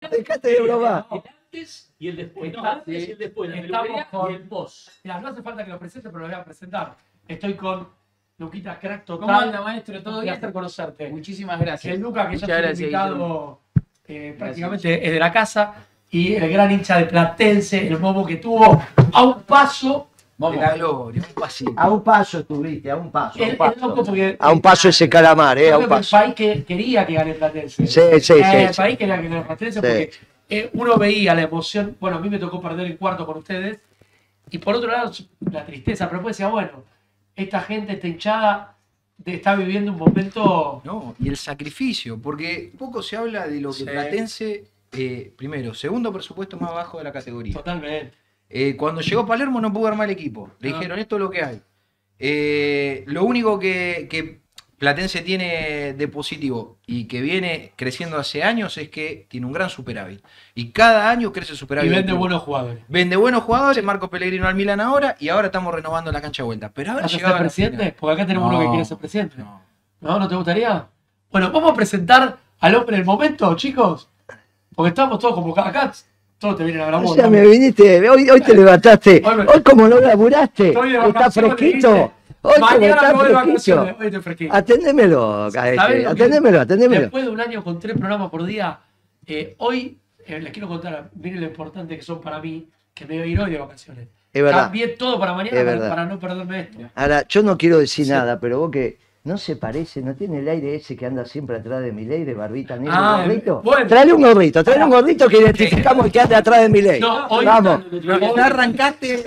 Dejate de bromar. El antes y el después. No, Está- antes y el después. La estamos peluquería con- y el post. Mirá, no hace falta que lo presente, pero lo voy a presentar. Estoy con Luquita Crack Total. ¿Cómo anda, maestro? ¿Todo Un bien? placer conocerte. Muchísimas gracias. El Luca, que Muchas ya es un gracias, invitado prácticamente es de la casa, y el gran hincha de Platense, el Momo, que tuvo a un paso. De la gloria, un pasito. A un paso estuviste, a un paso. Es loco porque A un paso ese calamar, a creo un que el paso. país que quería que gane Platense. Sí, sí, El sí. país quería que gane Platense Sí. porque uno veía la emoción. Bueno, a mí me tocó perder el cuarto con ustedes. Y por otro lado, la tristeza. Pero después decía, bueno, esta gente, esta hinchada, está viviendo un momento. No, y el sacrificio, porque poco se habla de lo que Sí. Platense, primero, segundo presupuesto más bajo de la categoría. Totalmente. Cuando llegó Palermo no pudo armar el equipo. Le dijeron, esto es lo que hay. Lo único que Platense tiene de positivo y que viene creciendo hace años es que tiene un gran superávit. Y cada año crece el Y superávit. vende del club. buenos jugadores. Vende buenos jugadores, Marco Pellegrino al Milan ahora, y ahora estamos renovando la cancha de vuelta. Pero ahora ¿Vas a ser llegaba la presidente? final. Porque acá tenemos No, uno que quiere ser presidente. no. ¿No te gustaría? Bueno, vamos a presentar al hombre del momento, chicos. Porque estamos todos como acá, todos te vienen a la O boca. sea, me viniste, hoy te levantaste. Hoy como no laburaste, Estoy de está vacaciones, fresquito. ¿viste? Hoy como Mañana está me voy de vacaciones, fresquito. hoy estoy fresquito. Atendémelo, ¿Sabés lo que- atendémelo. Después de un año con 3 programas por día, hoy les quiero contar, miren lo importante que son para mí, que me voy a ir hoy de vacaciones. Es verdad. Cambié todo para mañana Es para, verdad. para no perderme esto. Ahora, yo no quiero decir Sí. nada, pero vos que no se parece, no tiene el aire ese que anda siempre atrás de Milei, de barbita negra, Ah, gorrito. bueno. Traele un gordito que identificamos el que anda atrás de Milei. No, hoy Vamos. Ya arrancaste.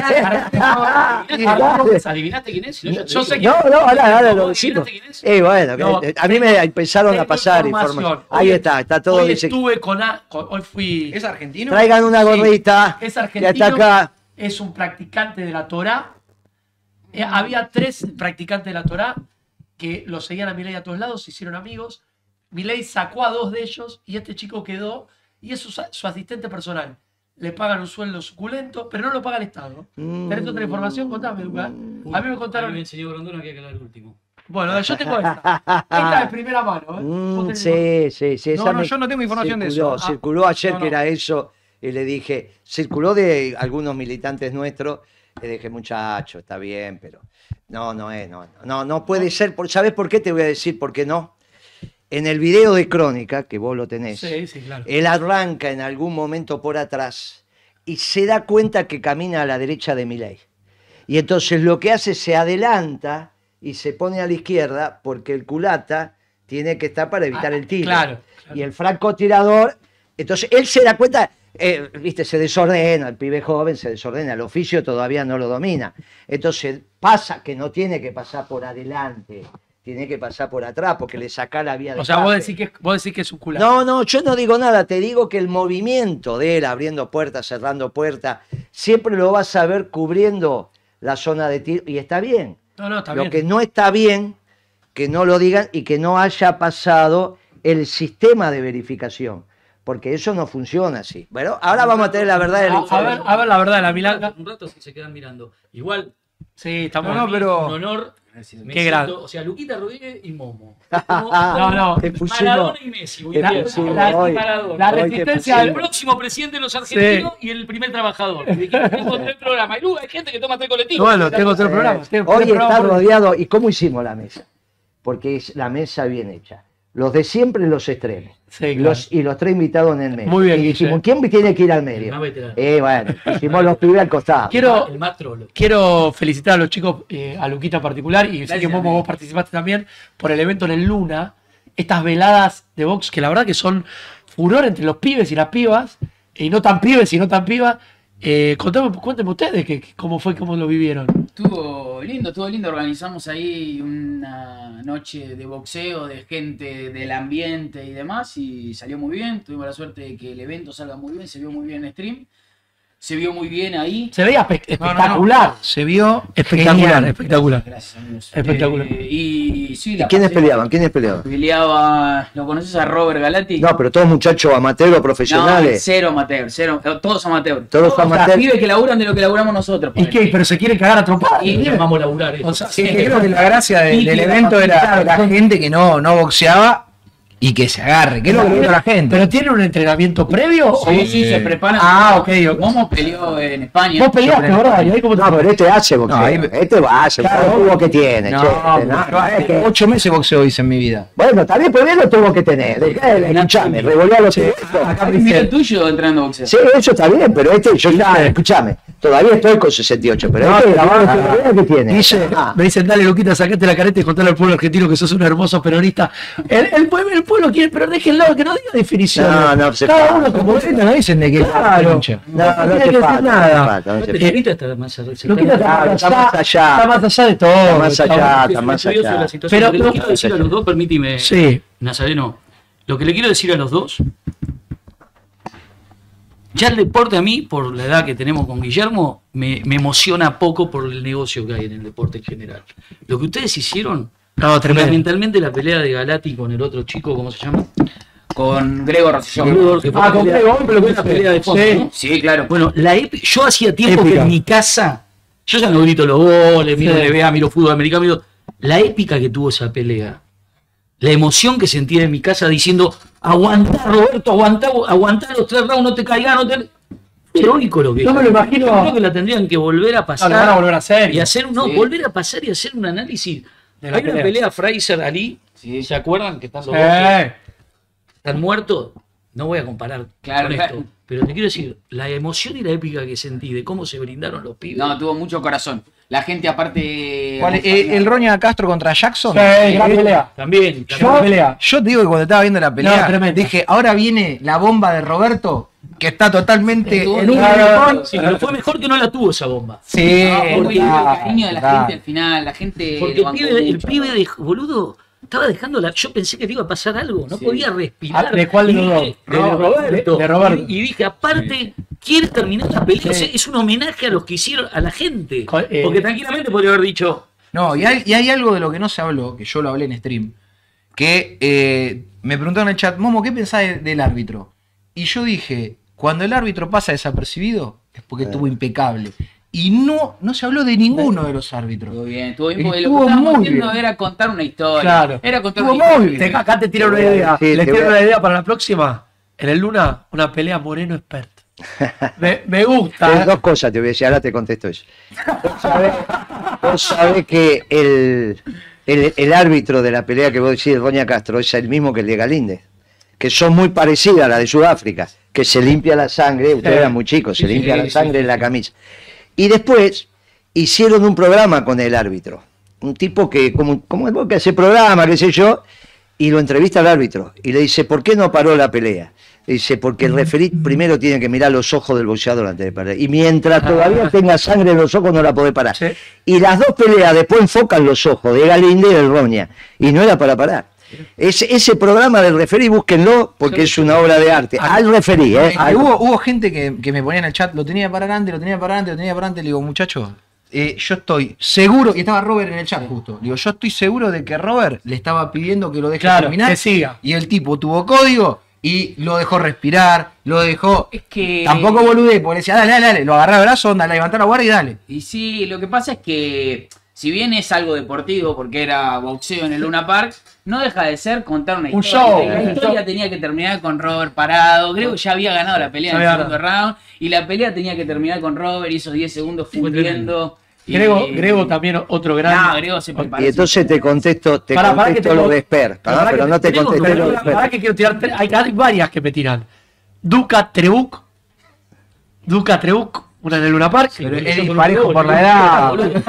¿Adivinaste quién es? Si no, Yo sé que- No, ahora lo ¿Vos decimos. adivinaste quién es? Bueno, No, a mí me empezaron a tengo pasar información. información. Ahí Hoy- está todo. Hoy Dice, estuve hoy fui. ¿Es argentino? traigan una Sí, gorrita es que argentino, está acá. es un practicante de la Torá. Había 3 practicantes de la Torá que lo seguían a Milei a todos lados, se hicieron amigos. Milei sacó a 2 de ellos y este chico quedó y es su asistente personal. Le pagan un sueldo suculento, pero no lo paga el Estado. ¿Tenés otra información? Contame, Luca. A mí me A mí me contaron. enseñó Grondona que hay que hablar el último. Bueno, yo tengo esta. Esta de primera mano. Vos tenés- Sí, esa No, yo no tengo información de eso. Circuló ayer no, que no. era eso y le dije, circuló de algunos militantes nuestros, le dije, muchacho, está bien, pero no puede ser. ¿Sabés por qué te voy a decir por qué no? En el video de Crónica, que vos lo tenés, Sí, claro. él arranca en algún momento por atrás y se da cuenta que camina a la derecha de Milei. Y entonces lo que hace se adelanta y se pone a la izquierda porque el culata tiene que estar para evitar el tiro. Claro. Y el francotirador, entonces él se da cuenta, viste, se desordena, el pibe joven se desordena, el oficio todavía no lo domina. Entonces pasa que no tiene que pasar por adelante, tiene que pasar por atrás porque le saca la vía de O sea, vos escape. decís que es un culazo. No, yo no digo nada, te digo que el movimiento de él abriendo puertas, cerrando puertas, siempre lo vas a ver cubriendo la zona de tiro y está bien. No, está Lo bien. que no está bien, que no lo digan y que no haya pasado el sistema de verificación, porque eso no funciona así. Bueno, ahora vamos a tener la verdad de la información. A ver la verdad de la milanga. Un rato si se quedan mirando. Igual, Sí, estamos. No, para mí, pero- un honor. Me Qué siento- grande. O sea, Luquita Rodríguez y Momo. No. Te pusimos- Maradona y Messi. te Maradona pusimos y hoy. Maradona. La Hoy te resistencia El al. próximo presidente de los argentinos y el primer trabajador. Y dijimos, tengo 3 programas. Y luego hay gente que toma 3 colectivos. Bueno, tengo otro programa. tengo Hoy tres está programas por- rodeado. ¿Y cómo hicimos la mesa? Porque es la mesa bien hecha. Los de siempre, los extremos. Sí, claro. Y los 3 invitados en el medio. Muy bien, Y dijimos, Guille. ¿quién tiene que ir al El medio? más veterano. Bueno, hicimos los pibes al costado. Quiero, El más trolo. quiero felicitar a los chicos, a Luquita en particular, y sé Gracias, que Momo amigo. vos participaste también por el evento en el Luna. Estas veladas de box que la verdad que son furor entre los pibes y las pibas, y no tan pibes y no tan pibas. Cuéntenme ustedes cómo fue, cómo lo vivieron. Estuvo lindo. Organizamos ahí una noche de boxeo, de gente del ambiente y demás, y salió muy bien. Tuvimos la suerte de que el evento salga muy bien, se vio muy bien en stream. Se vio muy bien ahí. Se veía espectacular. Se vio Espectacular, genial. espectacular. Gracias, amigos. Espectacular. Y sí, ¿Y la quiénes pasé- peleaban? ¿Quiénes peleaban? Peleaba, ¿lo conoces a Robert Galati? No, pero todos muchachos amateurs o No, profesionales. cero amateur, todos amateur. Todos O sea, amateur. pibes que laburan de lo que laburamos nosotros. ¿Y qué? ¿Pero se quieren cagar a trompadas? Y- Llamamos laburar eso. O sea, Sí, creo que la gracia Y del que evento era la gente que no boxeaba y que se agarre, que es lo que le gusta a la gente. ¿Pero tiene un entrenamiento previo? Sí, se preparan. Ah, ok. Momo peleó en España. Vos peleaste, ¿verdad? ¿Y ahí cómo te No, pero este hace boxeo. No, ahí- Este hace, Claro, el tubo que tiene. No, che, yo es que- 8 meses boxeo hice en mi vida. Bueno, también, pero bien lo tuvo que tener. Escuchame, revolvió los acá Mira el tuyo entrando a boxeo. Sí, eso está bien, pero este, yo ya, escúchame, todavía estoy con 68, pero No, este, la la verdad verdad que tiene. Dice, me dicen, dale, Luquita, sacate la careta y contale al pueblo argentino que sos un hermoso peronista. El pueblo quiere, pero déjenlo, que no diga definición. No, se Cada pasa. uno como No dicen de que Claro. No tiene te que decir falta, nada. no te Pero falta. Luquita está más Luquita está más allá. Está más allá de todo. Está más allá, está más Curioso allá. la situación. Pero- Lo que le quiero decir a los dos, permíteme, Sí. Nazareno, lo que le quiero decir a los dos, ya el deporte a mí, por la edad que tenemos con Guillermo, me emociona poco por el negocio que hay en el deporte en general. Lo que ustedes hicieron, No, tremendo. fundamentalmente la pelea de Galati con el otro chico, ¿cómo se llama? Con Gregor Rosselló. Gregor, que fue Ah, una con pelea- Gregor, pero fue una pelea de fondo, sí. ¿no? Sí, claro. Bueno, yo hacía tiempo Épica. que en mi casa, yo ya no grito los goles, miro Sí. NBA, miro fútbol americano, la épica que tuvo esa pelea, la emoción que sentía en mi casa diciendo, aguantá Roberto, aguantá los 3 rounds, no te caigas, no te... Heroico lo que No me lo imagino. Yo creo que la tendrían que volver a No, pasar lo van a volver a hacer. y hacer Sí. volver a pasar y hacer un análisis. De la Hay una pelea. pelea Fraser Ali, Sí. ¿se acuerdan que están los dos que Eh, están muertos? No voy a comparar Claro, con esto, claro. pero te quiero decir, la emoción y la épica que sentí de cómo se brindaron los pibes. No, tuvo mucho corazón. La gente aparte... ¿Cuál es? ¿El Roña Castro contra Jackson? sí, gran pelea. También, Gran pelea. Yo te digo que cuando estaba viendo la pelea, No, tremendo. dije, ahora viene la bomba de Roberto, que está totalmente Estuvo en un claro. rincón. sí, pero fue mejor que no la tuvo esa bomba. Sí, No, porque el claro, cariño de la claro. gente al final, la gente... Porque lo bancó el mucho. pibe de boludo estaba dejando la. Yo pensé que le iba a pasar algo, no Sí. podía respirar. Ah, ¿de cuál de Y los dos? dije, De Roberto. de Roberto. Y dije, aparte, quiere terminar la pelea. Sí. Es un homenaje a los que hicieron, a la gente. Co- Porque tranquilamente podría haber dicho. No, y hay algo de lo que no se habló, que yo lo hablé en stream, que me preguntaron en el chat, Momo, ¿qué pensás del árbitro? Y yo dije, cuando el árbitro pasa desapercibido, es porque estuvo impecable. Y no se habló de ninguno de los árbitros. Estuvo bien, porque lo que Estuvo estábamos muy haciendo bien. era contar una historia. Claro. Era contar Estuvo una muy historia. bien. Acá te tiro una idea. Sí, Les te tiro voy a- una idea para la próxima. En el Luna, una pelea Moreno expert. Me gusta. Dos cosas te voy a decir, ahora te contesto eso. Vos sabés que el árbitro de la pelea que vos decís, Roña Castro, es el mismo que el de Galíndez, que son muy parecidas a la de Sudáfrica, que se limpia la sangre, ustedes eran muy chicos, se limpia la sangre en la camisa. Y después hicieron un programa con el árbitro, un tipo que, como el que hace programa, qué sé yo, y lo entrevista al árbitro, y le dice, ¿por qué no paró la pelea? Dice, porque el referí primero tiene que mirar los ojos del boxeador antes de parar. Y mientras todavía tenga sangre en los ojos no la puede parar. Sí. Y las dos peleas después enfocan los ojos de Galíndez y del Roña. Y no era para parar. Ese programa del referí, búsquenlo, porque es una obra de arte. Al referí, ¿eh? Hubo gente que me ponía en el chat, lo tenía para adelante, lo tenía para adelante, lo tenía para adelante. Le digo, muchachos, yo estoy seguro, y estaba Robert en el chat justo. Digo, yo estoy seguro de que Robert le estaba pidiendo que lo deje Claro, terminar. que siga. Y el tipo tuvo código y lo dejó respirar, lo dejó. Es que... Tampoco boludé, porque le decía, dale, lo agarrá el brazo, anda, levantá la guardia y dale. Y sí, lo que pasa es que si bien es algo deportivo, porque era boxeo en el Luna Park, no deja de ser contar una Un historia. show, La un historia show. tenía que terminar con Robert parado. Creo que ya había ganado la pelea en el Ya había segundo round. Y la pelea tenía que terminar con Robert y esos 10 segundos fundiendo. Grego también otro gran. No, Grego se preparó. Y entonces te contesto, Pará, que te lo con- de Esper, pará pero que no te Grego, contesté lo de Pará Esper. que quiero tirar. Hay varias que me tiran. Duca Trebuc. Una en el Luna Park. Pero es disparejo por la edad.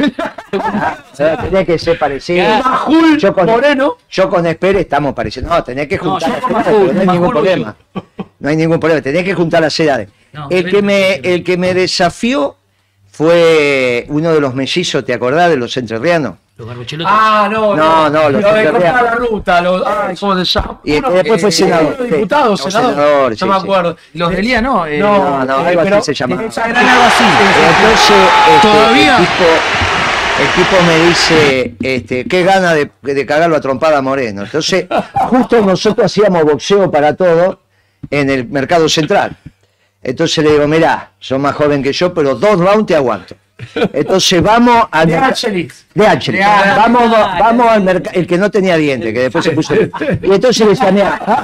Tenía que ser parecido. Majul Yo con- Moreno. Yo con Esper estamos parecidos. No, tenés que juntar yo las con edades, Majul, pero no hay ningún Majul problema. No hay ningún problema, tenés que juntar las edades. No, El que me desafió fue uno de los mellizos, ¿te acordás de los entrerrianos? Los garbochelotes. No, No, los Lo de que cortar vean. la ruta. ¿Cómo se llama? Y después fue senador. sí. Diputado, No, senador. sí, No me sí. acuerdo. Los de Lía no. No, algo así pero se llamaba. esa Eran algo así. Entonces, Todavía- el tipo me dice, qué gana de cagarlo a trompada a Moreno. Entonces, justo nosotros hacíamos boxeo para todo en el mercado central. Entonces le digo, mirá, sos más joven que yo, pero 2 rounds te aguanto. Entonces vamos al De mercado. Angelix. De Angelis. Vamos al mercado, el que no tenía dientes, que después se puso. Y entonces le llamé,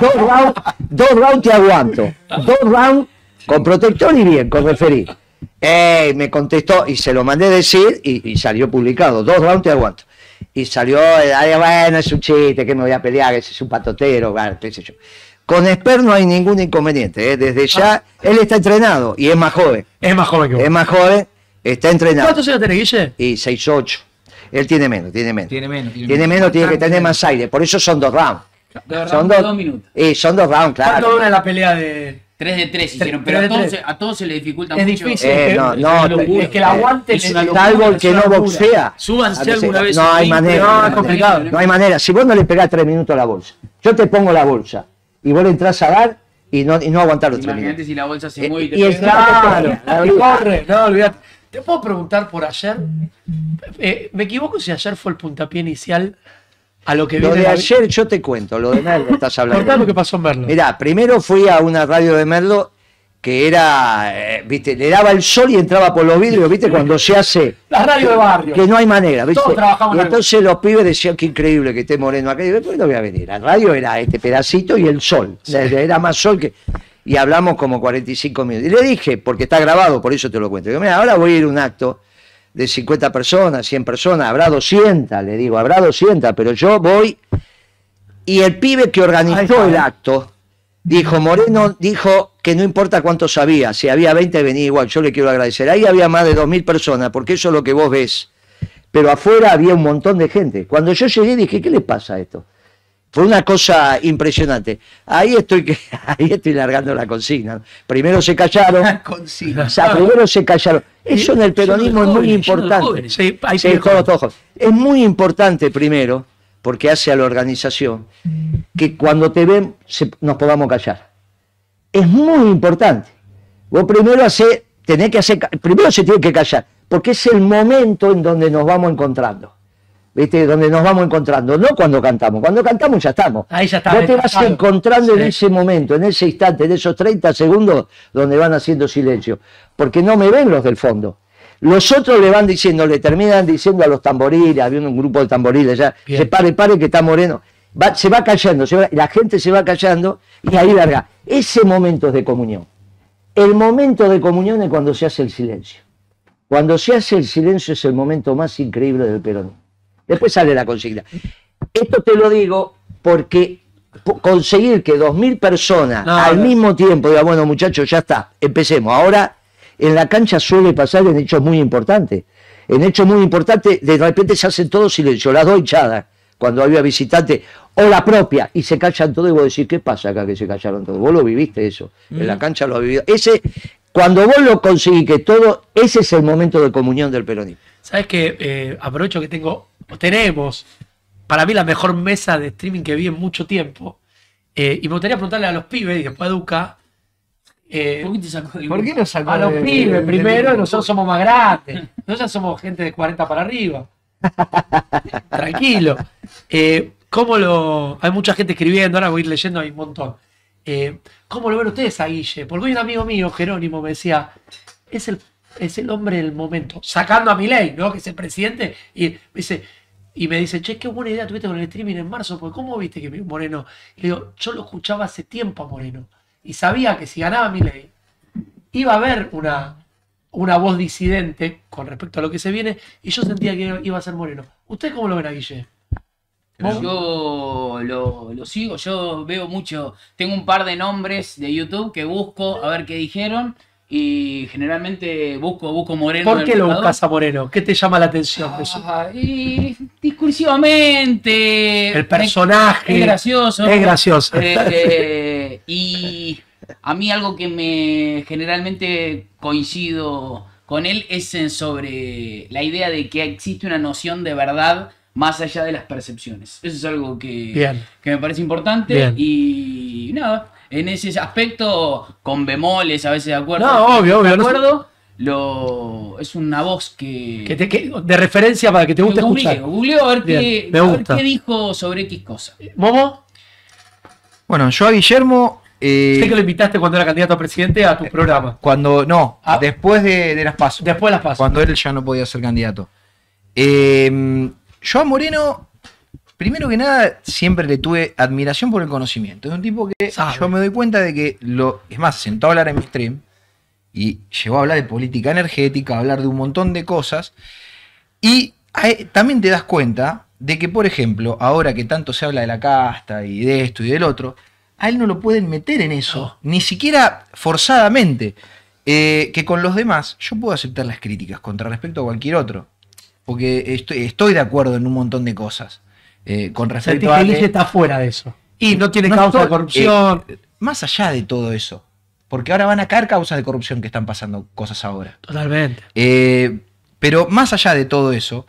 dos rounds te aguanto. 2 rounds con protector y bien, con referí. Me contestó y se lo mandé decir y salió publicado. 2 rounds te aguanto. Y salió, bueno, es un chiste, que me voy a pelear, ese es un patotero, bueno, qué sé yo. Con Esper no hay ningún inconveniente, desde ya, él está entrenado y es más joven. Es más joven que vos. Es más joven, está entrenado. ¿Cuántos años tenés, Guille? Y 6'8". Él tiene menos. Tiene menos. Tiene que tener más aire. Por eso son 2 rounds. Son 2 minutos. Son 2 rounds, ¿Cuánto claro. dura la pelea de...? 3 de 3 hicieron, pero 3 de 3. a todos se les dificulta Es mucho. difícil. Es que el aguante es una salvo el que no boxea. Súbanse alguna vez. No hay manera. No, es complicado. No hay manera. Si vos no le pegás 3 minutos a la bolsa, yo te pongo la bolsa y vos le entrás a dar y no aguantás los 3 Imagínate minutos. si la bolsa se mueve y te Y el pega. claro, Y corre, no, olvídate. ¿Te puedo preguntar por ayer? ¿Me equivoco si ayer fue el puntapié inicial a lo que Lo viene de la- ayer yo te cuento, lo de Merlo estás Contá hablando. lo que pasó en Merlo. Mirá, primero fui a una radio de Merlo que era, viste, le daba el sol y entraba por los vidrios, viste, cuando se hace, La radio de barrio. que no hay manera, viste. Todos trabajamos Y en entonces los pibes decían que increíble que esté Moreno acá. Y digo, ¿por qué no voy a venir? La radio era este pedacito y el sol. Era más sol que. Y hablamos como 45 minutos. Y le dije, porque está grabado, por eso te lo cuento. Digo, mira, ahora voy a ir a un acto de 50 personas, 100 personas, habrá 200, le digo, habrá 200, pero yo voy. Y el pibe que organizó el acto dijo, Moreno dijo que no importa cuánto sabía, si había 20 venía igual, yo le quiero agradecer. Ahí había más de 2000 personas, porque eso es lo que vos ves. Pero afuera había un montón de gente. Cuando yo llegué dije, ¿qué le pasa a esto? Fue una cosa impresionante. Ahí estoy largando la consigna. Primero se callaron. Consigna. O sea, primero se callaron. Eso en el peronismo es muy importante. Sí, hay Sí, pibes todos jóvenes. Es muy importante primero, porque hace a la organización, que cuando te ven nos podamos callar. Es muy importante. Vos primero primero se tiene que callar, porque es el momento en donde nos vamos encontrando. ¿Viste? Donde nos vamos encontrando, no cuando cantamos ya estamos. Ahí ya está. Vos te vas claro. encontrando en Sí. ese momento, en ese instante, en esos 30 segundos donde van haciendo silencio, porque no me ven los del fondo. Los otros le van diciendo, le terminan diciendo a los tamboriles, había un grupo de tamboriles ya, Bien. se pare, que está Moreno. Se va callando, la gente se va callando y ahí larga. Ese momento es de comunión. El momento de comunión es cuando se hace el silencio. Cuando se hace el silencio es el momento más increíble del peronismo. Después sale la consigna. Esto te lo digo porque conseguir que 2000 personas al mismo tiempo digan, bueno muchachos, ya está, empecemos. Ahora en la cancha suele pasar en hechos muy importantes. En hechos muy importantes de repente se hacen todos silencio, las 2 hinchadas, cuando había visitantes, o la propia, y se callan todos y vos decís, ¿qué pasa acá que se callaron todos? Vos lo viviste eso, en la cancha lo has vivido. Cuando vos lo conseguís que todo, ese es el momento de comunión del peronismo. ¿Sabes qué? Aprovecho que tenemos, para mí, la mejor mesa de streaming que vi en mucho tiempo. Y me gustaría preguntarle a los pibes y después a Duca. ¿Por qué te sacó del ¿Por qué no sacó A los de- pibes del primero, grupo? nosotros somos más grandes. Nosotros ya somos gente de 40 para arriba. Tranquilo. Hay mucha gente escribiendo, ahora voy a ir leyendo, hay un montón. ¿Cómo lo ven ustedes a Guille? Porque hoy un amigo mío, Jerónimo, me decía, es el hombre del momento, sacando a Milei, ¿no? Que es el presidente, y me dice, che, qué buena idea tuviste con el streaming en marzo, porque ¿cómo viste que Moreno? Y le digo, yo lo escuchaba hace tiempo a Moreno, y sabía que si ganaba Milei, iba a haber una voz disidente con respecto a lo que se viene, y yo sentía que iba a ser Moreno. ¿Ustedes cómo lo ven a Guille? Yo lo sigo, yo veo mucho, tengo un par de nombres de YouTube que busco a ver qué dijeron y generalmente busco Moreno. ¿Por en qué el lo buscador. buscas a Moreno? ¿Qué te llama la atención de eso? Y discursivamente. El personaje. Es gracioso. Es gracioso. Y a mí algo que me generalmente coincido con él es sobre la idea de que existe una noción de verdad más allá de las percepciones. Eso es algo que me parece importante. Bien. Y nada, en ese aspecto, con bemoles, a veces de acuerdo. No, obvio, de no sé. acuerdo. Es una voz de referencia para que te guste escuchar. Googleo a ver, Bien, me a ver gusta. qué dijo sobre X cosa. ¿Momo? Bueno, yo a Guillermo Sé que lo invitaste cuando era candidato a presidente a tu programa. No, después de las PASO. Después las PASO. Cuando él ya no podía ser candidato. Yo a Moreno, primero que nada, siempre le tuve admiración por el conocimiento. Es un tipo que yo me doy cuenta de que es más, sentó a hablar en mi stream y llegó a hablar de política energética, a hablar de un montón de cosas. Y también te das cuenta de que, por ejemplo, ahora que tanto se habla de la casta y de esto y del otro, a él no lo pueden meter en eso, ni siquiera forzadamente. Que con los demás yo puedo aceptar las críticas contra respecto a cualquier otro, porque estoy de acuerdo en un montón de cosas. Con respecto a que Elige está fuera de eso. Y no tiene causa de corrupción. Más allá de todo eso, porque ahora van a caer causas de corrupción que están pasando cosas ahora. Totalmente. Pero más allá de todo eso,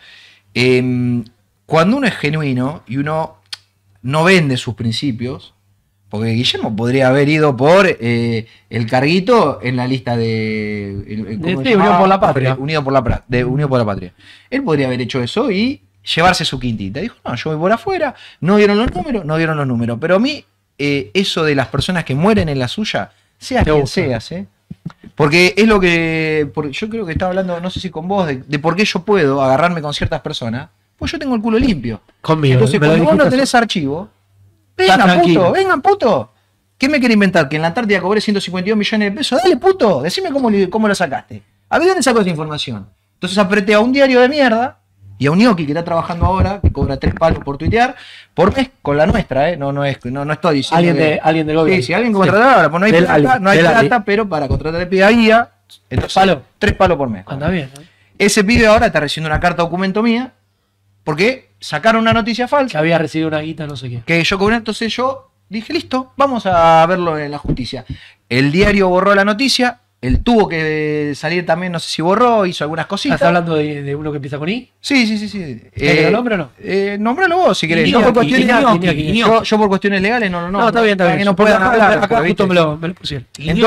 cuando uno es genuino y uno no vende sus principios, porque Guillermo podría haber ido por el carguito en la lista de Unión por la Patria. Unido por la Patria. Él podría haber hecho eso y llevarse su quintita. Dijo, no, yo voy por afuera, no dieron los números. Pero a mí, eso de las personas que mueren en la suya, seas quien seas, porque es lo que yo creo que estaba hablando, no sé si con vos, de por qué yo puedo agarrarme con ciertas personas, pues yo tengo el culo limpio. Conmigo. Entonces, cuando vos no tenés archivo, vengan, puto. ¿Qué me quiere inventar? ¿Que en la Antártida cobré 152 millones de pesos? Dale, puto, decime cómo lo sacaste. A ver, ¿dónde sacó esa información? Entonces apreté a un diario de mierda y a un ñoqui que está trabajando ahora, que cobra 3 palos por tuitear, por mes con la nuestra, no estoy diciendo. Alguien del gobierno. Sí, si alguien contrata ahora, pues no hay plata, pero para contratar el pibe ahí, entonces 3 palos por mes. Anda bien. Ese pibe ahora está recibiendo una carta documento mía, porque sacaron una noticia falsa. Que había recibido una guita, no sé qué. Que yo cobré, entonces yo dije, listo, vamos a verlo en la justicia. El diario borró la noticia, él tuvo que salir también, no sé si borró, hizo algunas cositas. ¿Estás hablando de uno que empieza con I? Sí. ¿Lo nombro o no? Nombralo vos si querés. Yo por cuestiones legales no lo nombro. No, está bien. Que no puedan hablar. Acá justo me lo pusieron.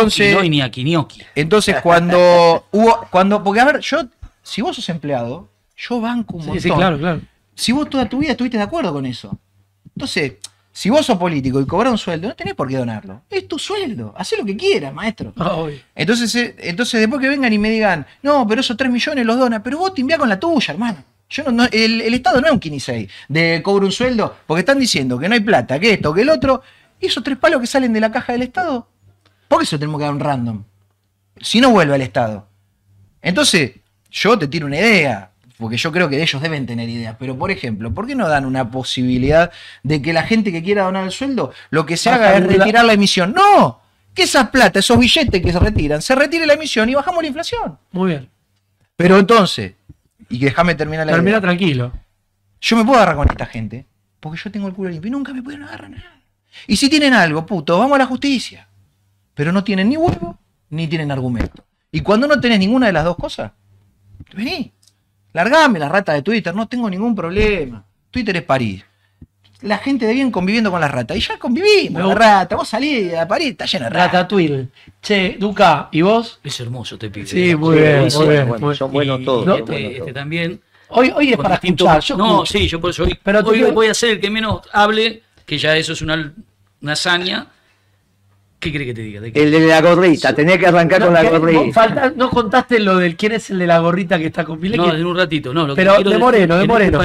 Entonces cuando porque a ver, si vos sos empleado, yo banco un montón. Sí, claro. Si vos toda tu vida estuviste de acuerdo con eso. Entonces, si vos sos político y cobras un sueldo, no tenés por qué donarlo. Es tu sueldo. Hacé lo que quieras, maestro. Entonces después que vengan y me digan, no, pero esos 3 millones los dona, pero vos te enviás con la tuya, hermano. El Estado no es un 15 de cobro un sueldo, porque están diciendo que no hay plata, que esto, que el otro. Y esos 3 palos que salen de la caja del Estado, ¿por qué se lo tenemos que dar un random? Si no vuelve al Estado. Entonces, yo te tiro una idea. Porque yo creo que ellos deben tener ideas. Pero, por ejemplo, ¿por qué no dan una posibilidad de que la gente que quiera donar el sueldo, lo que se haga es retirar la emisión? ¡No! Que esa plata, esos billetes que se retire la emisión y bajamos la inflación. Muy bien. Pero entonces, y déjame terminar la idea. Termina tranquilo. Yo me puedo agarrar con esta gente, porque yo tengo el culo limpio y nunca me pueden agarrar nada. Y si tienen algo, puto, vamos a la justicia. Pero no tienen ni huevo, ni tienen argumento. Y cuando no tenés ninguna de las dos cosas, vení. Largame las ratas de Twitter, no tengo ningún problema. Twitter es París. La gente de bien conviviendo con las ratas. Y ya convivimos con las ratas. Vos salís a París, está llena de ratas. Ratatouille. Che, Duca, ¿y vos? Es hermoso, te pido. Sí, muy bien. Son buenos todos. Este también. Hoy es para escuchar. Yo por eso hoy voy a ser el que menos hable, que ya eso es una hazaña. ¿Qué crees que te diga? El de la gorrita, tenía que arrancar con la gorrita. No contaste lo del quién es el de la gorrita que está con Milei. No, en un ratito, no. Pero de Moreno.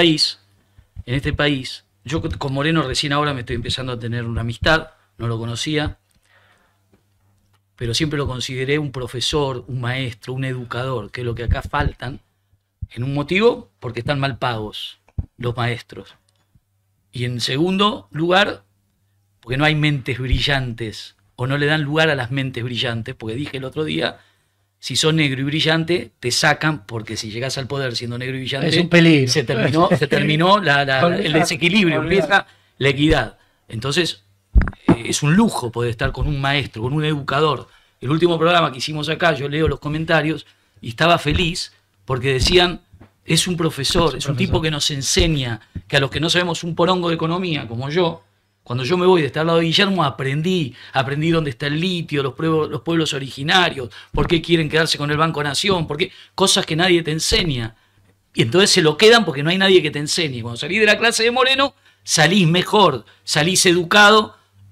En este país, yo con Moreno recién ahora me estoy empezando a tener una amistad, no lo conocía, pero siempre lo consideré un profesor, un maestro, un educador, que es lo que acá faltan, en un motivo, porque están mal pagos los maestros. Y en segundo lugar, porque no hay mentes brillantes, o no le dan lugar a las mentes brillantes, porque dije el otro día, si sos negro y brillante, te sacan, porque si llegás al poder siendo negro y brillante, es un peligro. Se terminó el desequilibrio, empieza la equidad. Entonces, es un lujo poder estar con un maestro, con un educador. El último programa que hicimos acá, yo leo los comentarios y estaba feliz porque decían, es un profesor, es un tipo que nos enseña, que a los que no sabemos un porongo de economía, como yo, cuando yo me voy de este lado de Guillermo, aprendí dónde está el litio, los pueblos originarios, por qué quieren quedarse con el Banco Nación, por qué, cosas que nadie te enseña. Y entonces se lo quedan porque no hay nadie que te enseñe. Cuando salís de la clase de Moreno, salís mejor, salís educado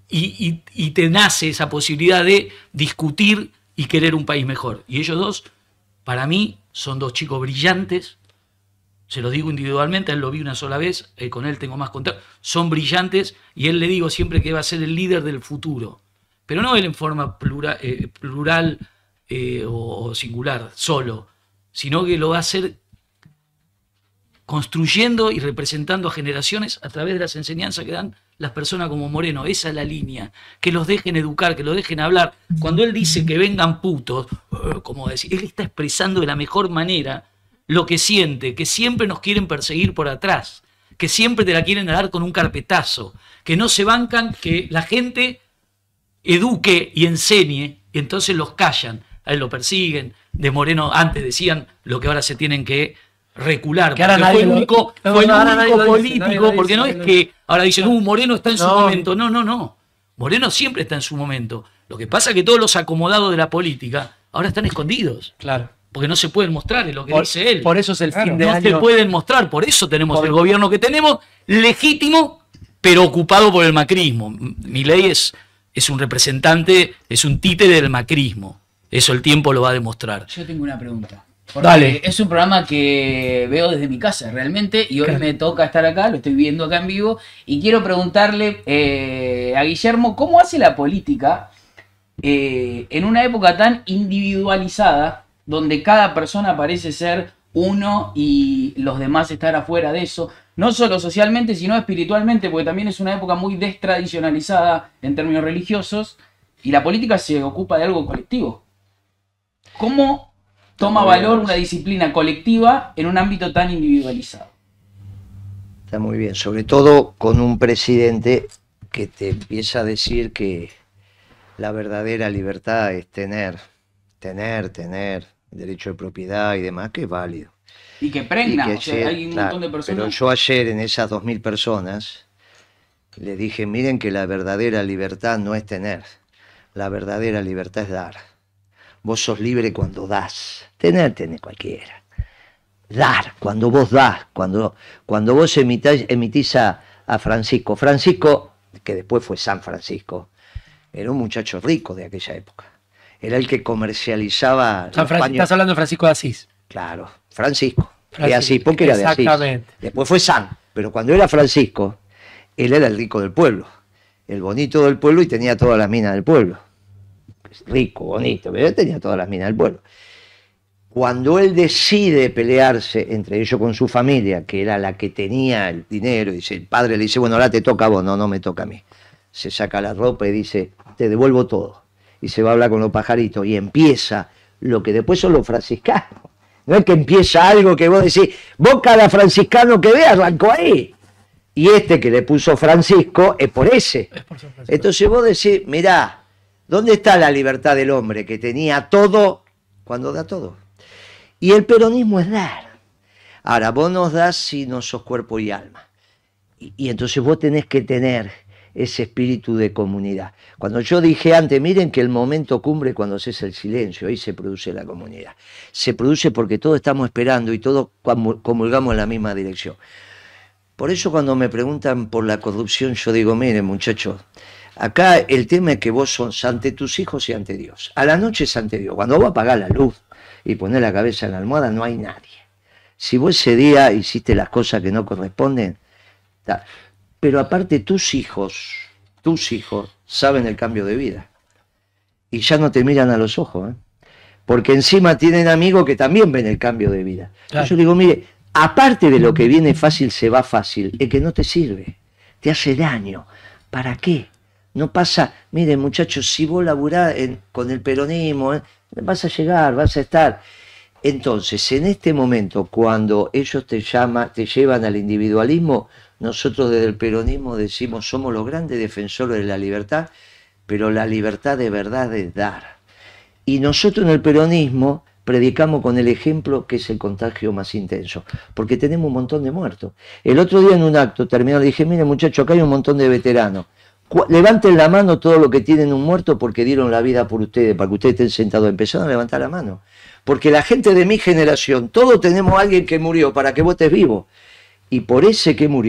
y te nace esa posibilidad de discutir y querer un país mejor. Y ellos dos, para mí, son dos chicos brillantes. Se los digo individualmente, a él lo vi una sola vez, con él tengo más contacto. Son brillantes y él le digo siempre que va a ser el líder del futuro. Pero no él en forma plural o singular, solo, sino que lo va a hacer construyendo y representando a generaciones a través de las enseñanzas que dan las personas como Moreno. Esa es la línea, que los dejen educar, que los dejen hablar. Cuando él dice que vengan putos, como decir, él está expresando de la mejor manera lo que siente, que siempre nos quieren perseguir por atrás, que siempre te la quieren dar con un carpetazo, que no se bancan, que la gente eduque y enseñe, y entonces los callan, a él lo persiguen. De Moreno antes decían lo que ahora se tienen que recular, que ahora porque nadie fue el único, fue el único político, porque no es que ahora dicen, Moreno está en su momento. No. Moreno siempre está en su momento. Lo que pasa es que todos los acomodados de la política ahora están escondidos. Claro. Porque no se pueden mostrar, es lo que dice él. Por eso es el fin de no año. se pueden mostrar, por eso tenemos el gobierno que tenemos, legítimo, pero ocupado por el macrismo. Milei es un representante, es un títere del macrismo. Eso el tiempo lo va a demostrar. Yo tengo una pregunta. Porque Dale. es un programa que veo desde mi casa realmente y hoy Claro. me toca estar acá, lo estoy viendo acá en vivo y quiero preguntarle a Guillermo cómo hace la política en una época tan individualizada donde cada persona parece ser uno y los demás estar afuera de eso, no solo socialmente sino espiritualmente, porque también es una época muy destradicionalizada en términos religiosos y la política se ocupa de algo colectivo. ¿Cómo toma valor una disciplina colectiva en un ámbito tan individualizado? Está muy bien, sobre todo con un presidente que te empieza a decir que la verdadera libertad es tener derecho de propiedad y demás, que es válido. Y que pregna, Y que o sea, ayer, hay un claro, montón de personas. pero yo ayer en esas 2000 personas le dije, miren que la verdadera libertad no es tener, la verdadera libertad es dar. Vos sos libre cuando das, tener cualquiera. Dar, cuando vos das, cuando vos emitís a Francisco. Francisco, que después fue San Francisco, era un muchacho rico de aquella época. Era el que comercializaba los paños. Estás hablando de Francisco de Asís. Claro, Francisco. Francisco, De Asís, porque era de Asís. exactamente. Después fue San, pero cuando era Francisco, él era el rico del pueblo, el bonito del pueblo y tenía todas las minas del pueblo. Rico, bonito, pero él tenía todas las minas del pueblo. Cuando él decide pelearse, entre ellos con su familia, que era la que tenía el dinero, y dice, el padre le dice, bueno, ahora te toca a vos, no me toca a mí. Se saca la ropa y dice, te devuelvo todo. Y se va a hablar con los pajaritos y empieza lo que después son los franciscanos. No es que empieza algo que vos decís, vos cada franciscano que veas arrancó ahí. Y este que le puso Francisco es por ese. Es por San Francisco. Entonces vos decís, mirá, ¿dónde está la libertad del hombre que tenía todo cuando da todo? Y el peronismo es dar. Ahora, vos nos das si no sos cuerpo y alma. Y entonces vos tenés que tener ese espíritu de comunidad. Cuando yo dije antes, miren que el momento cumbre cuando cesa el silencio, ahí se produce la comunidad. Se produce porque todos estamos esperando y todos comulgamos en la misma dirección. Por eso cuando me preguntan por la corrupción, yo digo, miren muchachos, acá el tema es que vos sos ante tus hijos y ante Dios. A la noche es ante Dios. Cuando vos apagás la luz y ponés la cabeza en la almohada, no hay nadie. Si vos ese día hiciste las cosas que no corresponden, pero aparte tus hijos saben el cambio de vida. Y ya no te miran a los ojos, ¿eh? Porque encima tienen amigos que también ven el cambio de vida. Claro. Yo digo, mire, aparte de lo que viene fácil, se va fácil, el que no te sirve, te hace daño. ¿Para qué? No pasa, miren muchachos, si vos laburás con el peronismo, vas a llegar, vas a estar. Entonces, en este momento, cuando ellos te llevan al individualismo, nosotros desde el peronismo decimos, somos los grandes defensores de la libertad, pero la libertad de verdad es dar. Y nosotros en el peronismo predicamos con el ejemplo, que es el contagio más intenso, porque tenemos un montón de muertos. El otro día en un acto terminado dije, miren muchachos, acá hay un montón de veteranos. Levanten la mano todos los que tienen un muerto porque dieron la vida por ustedes, para que ustedes estén sentados. Empezaron a levantar la mano. Porque la gente de mi generación, todos tenemos a alguien que murió para que vos estés vivo. Y por ese que murió,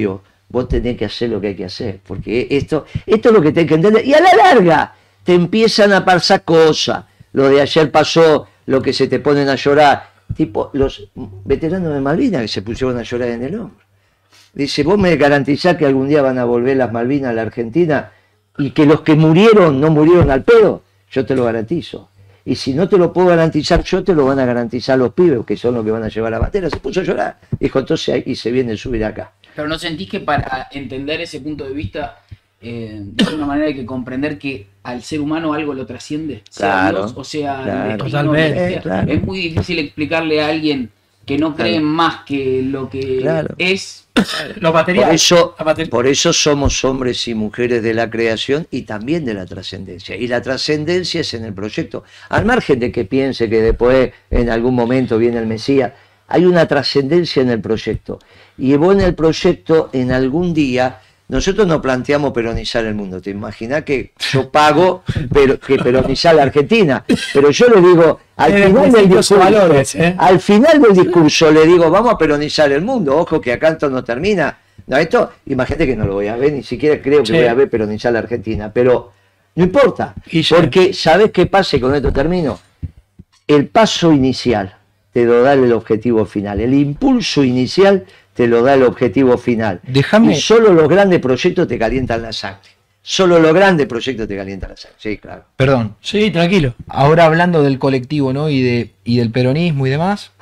vos tenés que hacer lo que hay que hacer, porque esto es lo que tenés que entender. Y a la larga te empiezan a pasar cosas. Lo de ayer pasó, lo que se te ponen a llorar. Tipo, los veteranos de Malvinas que se pusieron a llorar en el hombro. Dice, vos me garantizás que algún día van a volver las Malvinas a la Argentina y que los que murieron no murieron al pedo. Yo te lo garantizo. Y si no te lo puedo garantizar yo, te lo van a garantizar los pibes, que son los que van a llevar la bandera. Se puso a llorar. Dijo, entonces ahí se viene a subir acá. Pero ¿no sentís que para entender ese punto de vista, de alguna manera hay que comprender que al ser humano algo lo trasciende? Sea Claro, Dios o sea claro. el destino, Totalmente, lo que sea. claro. Es muy difícil explicarle a alguien que no cree Claro. más que lo que Claro. es. Lo material. Por eso somos hombres y mujeres de la creación y también de la trascendencia. Y la trascendencia es en el proyecto. Al margen de que piense que después, en algún momento, viene el Mesías, hay una trascendencia en el proyecto. Y vos en el proyecto, en algún día, nosotros no planteamos peronizar el mundo. ¿Te imaginás que yo pago que peronizar la Argentina? Pero yo le digo, al final del discurso, valores, ¿eh? al final del discurso le digo, vamos a peronizar el mundo, ojo que acá esto no termina. No, esto, imagínate que no lo voy a ver, ni siquiera creo que Sí. voy a ver peronizar la Argentina, pero no importa, Y ya. porque ¿sabés qué pasa? Y con esto termino. El paso inicial te lo da el objetivo final, el impulso inicial te lo da el objetivo final. Déjame- Y solo los grandes proyectos te calientan la sangre. Solo los grandes proyectos te calientan la sangre. Sí, claro. Perdón, Sí, tranquilo. ahora hablando del colectivo, ¿no? y del peronismo y demás,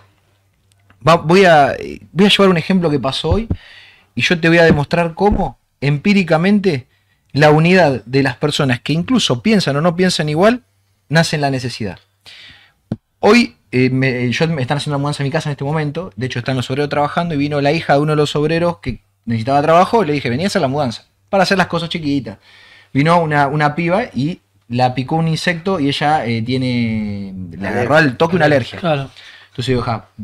voy a llevar un ejemplo que pasó hoy y yo te voy a demostrar cómo empíricamente la unidad de las personas que incluso piensan o no piensan igual nace en la necesidad. Hoy me están haciendo una mudanza en mi casa en este momento, de hecho están los obreros trabajando y vino la hija de uno de los obreros que necesitaba trabajo y le dije, vení a hacer la mudanza, para hacer las cosas chiquitas. Vino una piba y la picó un insecto y ella le agarró al toque una alergia. Claro. Entonces digo,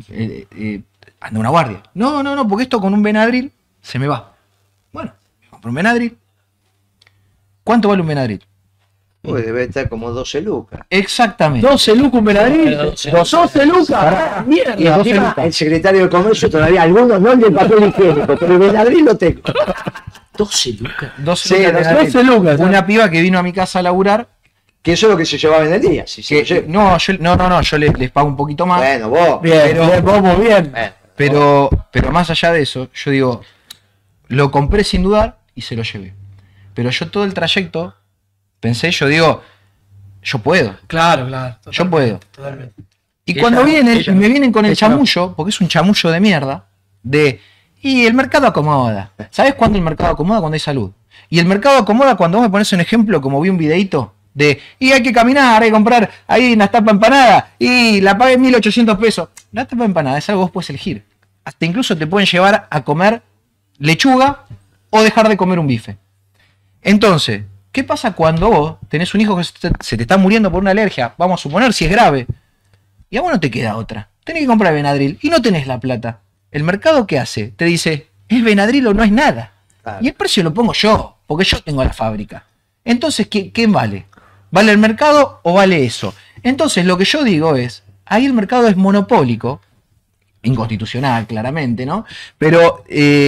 anda una guardia. No, porque esto con un Benadryl se me va. Bueno, me compré un Benadryl. ¿Cuánto vale un Benadryl? Pues debe estar como 12 lucas. Exactamente. 12 lucas un Benadryl. 12 lucas. Mierda. Y encima, el secretario de Comercio todavía, algunos no el del papel higiénico, pero el Benadryl lo tengo. 12 lucas. 12 Sí, lucas de Benadryl. 12 lucas. Una piba que vino a mi casa a laburar. Que eso es lo que se llevaba en el día. Si se lo lleva. No, yo les pago un poquito más. Bueno, vos. Bien, bien, vamos bien. Bueno, Pero más allá de eso, yo digo, lo compré sin dudar y se lo llevé. Pero yo todo el trayecto pensé, yo digo, yo puedo. Claro, claro. Yo puedo. Totalmente. Y Ella cuando no, vienen, ella y me no. vienen con el Ella no. chamullo, porque es un chamullo de mierda, y el mercado acomoda. ¿Sabes cuándo el mercado acomoda? Cuando hay salud. Y el mercado acomoda cuando vos me pones un ejemplo, como vi un videito, y hay que caminar, hay que comprar ahí una tapa empanada, y la pagué 1.800 pesos. La tapa empanada es algo que vos puedes elegir. Hasta incluso te pueden llevar a comer lechuga o dejar de comer un bife. Entonces, ¿qué pasa cuando vos tenés un hijo que se te está muriendo por una alergia? Vamos a suponer si es grave. Y a vos no te queda otra. Tenés que comprar Benadryl y no tenés la plata. ¿El mercado qué hace? Te dice, ¿es Benadryl o no es nada? Claro. Y el precio lo pongo yo, porque yo tengo la fábrica. Entonces, ¿qué vale? ¿Vale el mercado o vale eso? Entonces, lo que yo digo es, ahí el mercado es monopólico, inconstitucional claramente, ¿no? Pero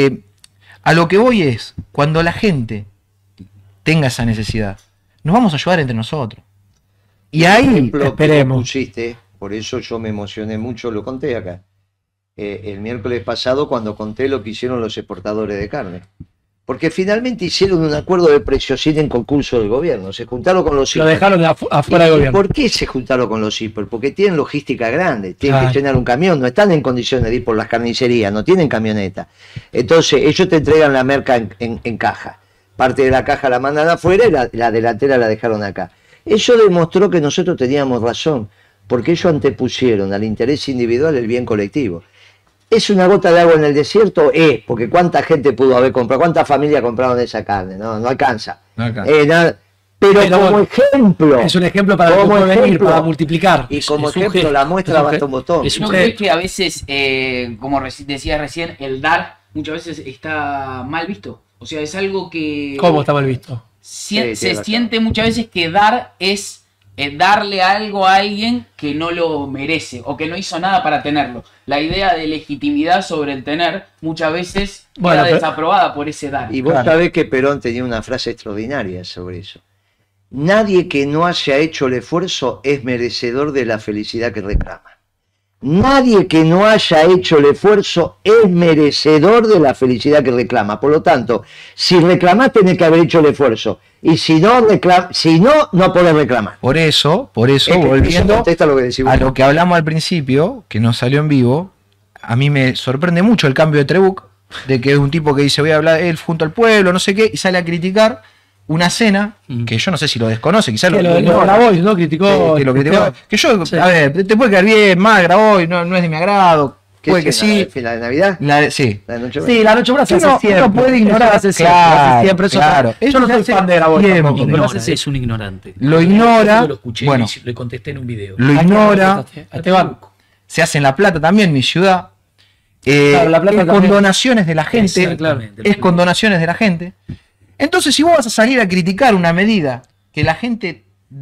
a lo que voy es, cuando la gente tenga esa necesidad, nos vamos a ayudar entre nosotros. Y el ahí, ejemplo que esperemos. vos pusiste, por eso yo me emocioné mucho, lo conté acá. El miércoles pasado cuando conté lo que hicieron los exportadores de carne. Porque finalmente hicieron un acuerdo de precios sin en concurso del gobierno. Se juntaron con los Lo hiper. dejaron afuera del ¿Y gobierno. por qué se juntaron con los hiper? Porque tienen logística grande, tienen Claro. que llenar un camión, no están en condiciones de ir por las carnicerías, no tienen camioneta. Entonces ellos te entregan la merca en caja. Parte de la caja la mandan afuera y la delantera la dejaron acá. Eso demostró que nosotros teníamos razón, porque ellos antepusieron al interés individual el bien colectivo. ¿Es una gota de agua en el desierto? Porque cuánta gente pudo haber comprado, cuántas familias compraron esa carne, no alcanza. No alcanza. Pero Pero como ejemplo, Es un ejemplo para lo que como puede venir, ejemplo, para multiplicar. y como Es un ejemplo gesto, la muestra es un basta un botón. es un ¿No Sí. crees que a veces, como decía recién, el dar muchas veces está mal visto? O sea, es algo que ¿Cómo está mal visto? Sí, tiene se razón. siente muchas veces que dar es darle algo a alguien que no lo merece o que no hizo nada para tenerlo. La idea de legitimidad sobre el tener muchas veces Bueno, queda pero- desaprobada por ese dar. Y vos sabés que Perón tenía una frase extraordinaria sobre eso. Nadie que no haya hecho el esfuerzo es merecedor de la felicidad que reclama. Nadie que no haya hecho el esfuerzo es merecedor de la felicidad que reclama. Por lo tanto, si reclamás tenés que haber hecho el esfuerzo. Y si no, no podés reclamar. Por eso, Es que eso volviendo contesta lo que decís a vos. lo que hablamos al principio, que nos salió en vivo, a mí me sorprende mucho el cambio de Trebuch, de que es un tipo que dice voy a hablar él junto al pueblo, no sé qué, y sale a criticar una cena que yo no sé si lo desconoce, quizás Que lo ignora. grabó y no criticó. Que lo criticó. Que yo, Sí. a ver, te puede caer bien, mal, grabó y no es de mi agrado, ¿Qué puede que cena? sí. ¿La de Navidad? Sí. ¿La de Nochebuena? Sí, la noche buena se Uno- hace siempre. uno puede ignorar, Eso se hace siempre, claro, se hace siempre, eso claro. Yo no Eso soy se fan de Grabois hace tampoco, siempre. pero Ignora, hace es un ignorante. Lo ignora, Yo lo escuché bueno. y le contesté en un video. Lo ignora, A Esteban. se hace en La Plata también, mi ciudad. Claro, La Plata es con también. donaciones de la gente. Exactamente. Es con donaciones de la gente. Entonces, si vos vas a salir a criticar una medida que la gente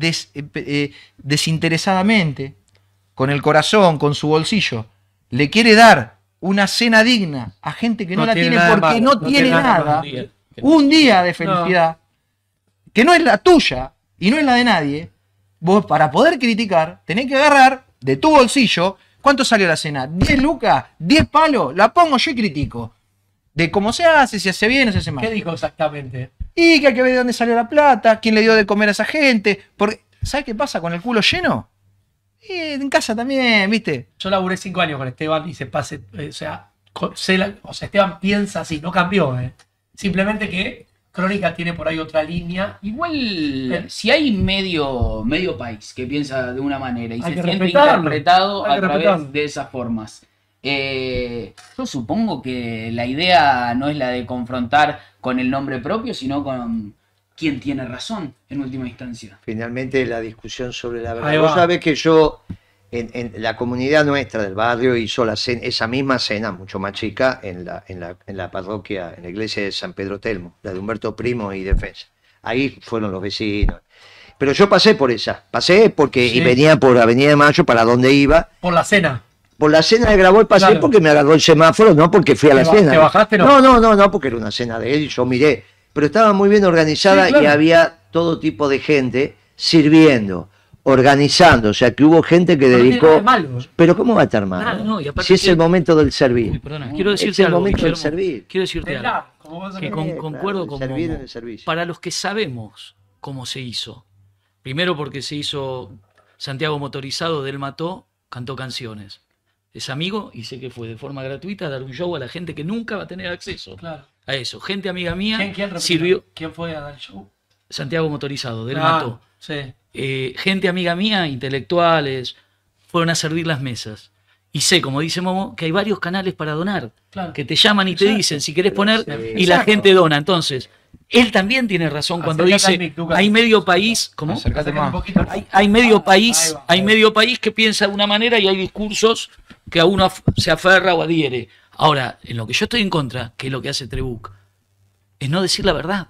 desinteresadamente, con el corazón, con su bolsillo, le quiere dar una cena digna a gente que no, No la tiene tiene nada de porque malo, no tiene nada, malo. un día de felicidad, que no es la tuya y no es la de nadie, vos para poder criticar tenés que agarrar de tu bolsillo. ¿Cuánto salió la cena? ¿10 lucas? ¿10 palos? La pongo yo y critico. De cómo se hace, si se hace bien o se hace mal. ¿Qué dijo exactamente? Y que hay que ver de dónde salió la plata, quién le dio de comer a esa gente. Porque, ¿sabes qué pasa con el culo lleno? Y en casa también, ¿viste? Yo laburé 5 años con Esteban y se pase, o sea, Esteban piensa así, no cambió, simplemente que Crónica tiene por ahí otra línea. Igual, si hay medio país que piensa de una manera y Hay se que siente respetarlo. interpretado Hay a que través respetarlo. de esas formas. Yo supongo que la idea no es la de confrontar con el nombre propio, sino con quién tiene razón en última instancia. Finalmente la discusión sobre la verdad. Ahí Vos va. sabés que yo, en la comunidad nuestra del barrio, hizo esa misma cena, mucho más chica, en la parroquia, en la iglesia de San Pedro Telmo, la de Humberto Primo y Defensa. Ahí fueron los vecinos. Pero yo pasé por esa, porque Sí. y venía por Avenida de Mayo, para donde iba. Por la cena. Por la cena de Grabois pasé Claro. porque me agarró el semáforo, no porque fui a la ¿Te cena. bajaste, no? No, porque era una cena de él y yo miré. Pero estaba muy bien organizada Sí, claro. y había todo tipo de gente sirviendo, organizando. O sea, que hubo gente que No tiene dedicó... nada de malo. Pero ¿cómo va a estar mal? Nada, no, y aparte Si es que- el momento del Uy, servir. perdona, quiero Es decirte el algo, momento del Guillermo. servir. Quiero decirte algo. Verdad, como vos Que sabés. concuerdo el con servir Momo. en el servicio. Para los que sabemos cómo se hizo. Primero porque se hizo Santiago Motorizado, del Mató, cantó canciones. Es amigo y sé que fue de forma gratuita a dar un show a la gente que nunca va a tener acceso Claro. a eso. Gente amiga mía ¿Quién sirvió ¿Quién fue a dar el show? Santiago Motorizado, del Ah, Mató. Sí. Gente amiga mía, intelectuales, fueron a servir las mesas. Y sé, como dice Momo, que hay varios canales para donar, Claro. que te llaman y te Exacto. dicen si querés poner, Sí. y la Exacto. gente dona. Entonces, él también tiene razón cuando Acércate al dice, mic, Lucas. hay medio país, ¿cómo? Acércate Acércate un más. poquito. Hay medio Ahí país, va. hay medio país que piensa de una manera y hay discursos que a uno se aferra o adhiere. Ahora, en lo que yo estoy en contra, que es lo que hace Trebuch, es no decir la verdad.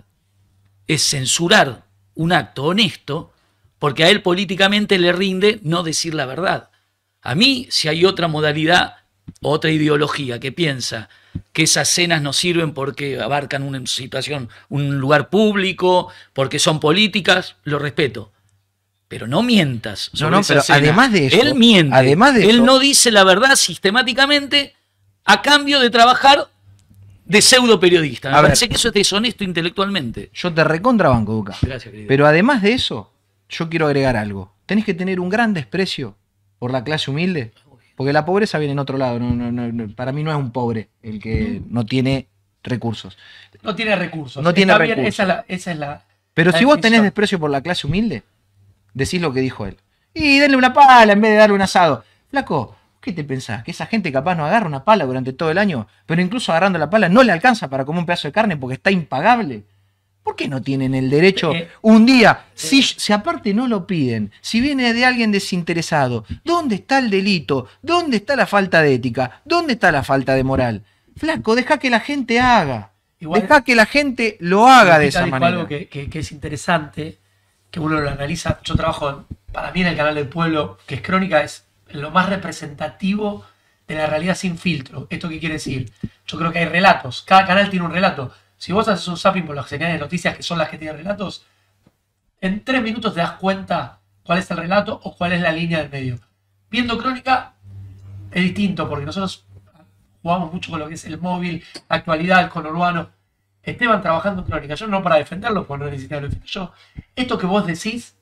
Es censurar un acto honesto porque a él políticamente le rinde no decir la verdad. A mí, si hay otra modalidad, otra ideología que piensa que esas cenas no sirven porque abarcan una situación, un lugar público, porque son políticas, lo respeto. Pero no mientas. No, sobre no, esa pero cena. además de eso, Él miente. además de Él eso- no dice la verdad sistemáticamente a cambio de trabajar de pseudo periodista. Me A ver. parece que eso es deshonesto intelectualmente. Yo te recontrabanco, Duca. Gracias, querido. Pero además de eso, yo quiero agregar algo. Tenés que tener un gran desprecio por la clase humilde, porque la pobreza viene en otro lado. Para mí no es un pobre el que no tiene recursos. No tiene recursos. No tiene Está bien, recursos. esa es la. Pero la si vos tenés definición. desprecio por la clase humilde, decís lo que dijo él. Y denle una pala en vez de darle un asado. Flaco, ¿qué te pensás? ¿Que esa gente capaz no agarra una pala durante todo el año? Pero incluso agarrando la pala no le alcanza para comer un pedazo de carne porque está impagable. ¿Por qué no tienen el derecho un día? Si aparte no lo piden, si viene de alguien desinteresado, ¿dónde está el delito? ¿Dónde está la falta de ética? ¿Dónde está la falta de moral? Flaco, deja que la gente haga. Igual- Deja que la gente lo haga de Lupita esa dijo manera. algo que es interesante, que uno lo analiza. Yo trabajo, para mí en el canal del pueblo, que es Crónica, es lo más representativo de la realidad sin filtro. ¿Esto qué quiere decir? Yo creo que hay relatos. Cada canal tiene un relato. Si vos haces un zapping por las señales de noticias, que son las que tienen relatos, en 3 minutos te das cuenta cuál es el relato o cuál es la línea del medio. Viendo Crónica es distinto, porque nosotros jugamos mucho con lo que es el móvil, la actualidad, el conurbano. Esteban trabajando en Crónica, yo no para defenderlo, porque no necesito lo defiendo yo. Esto que vos decís,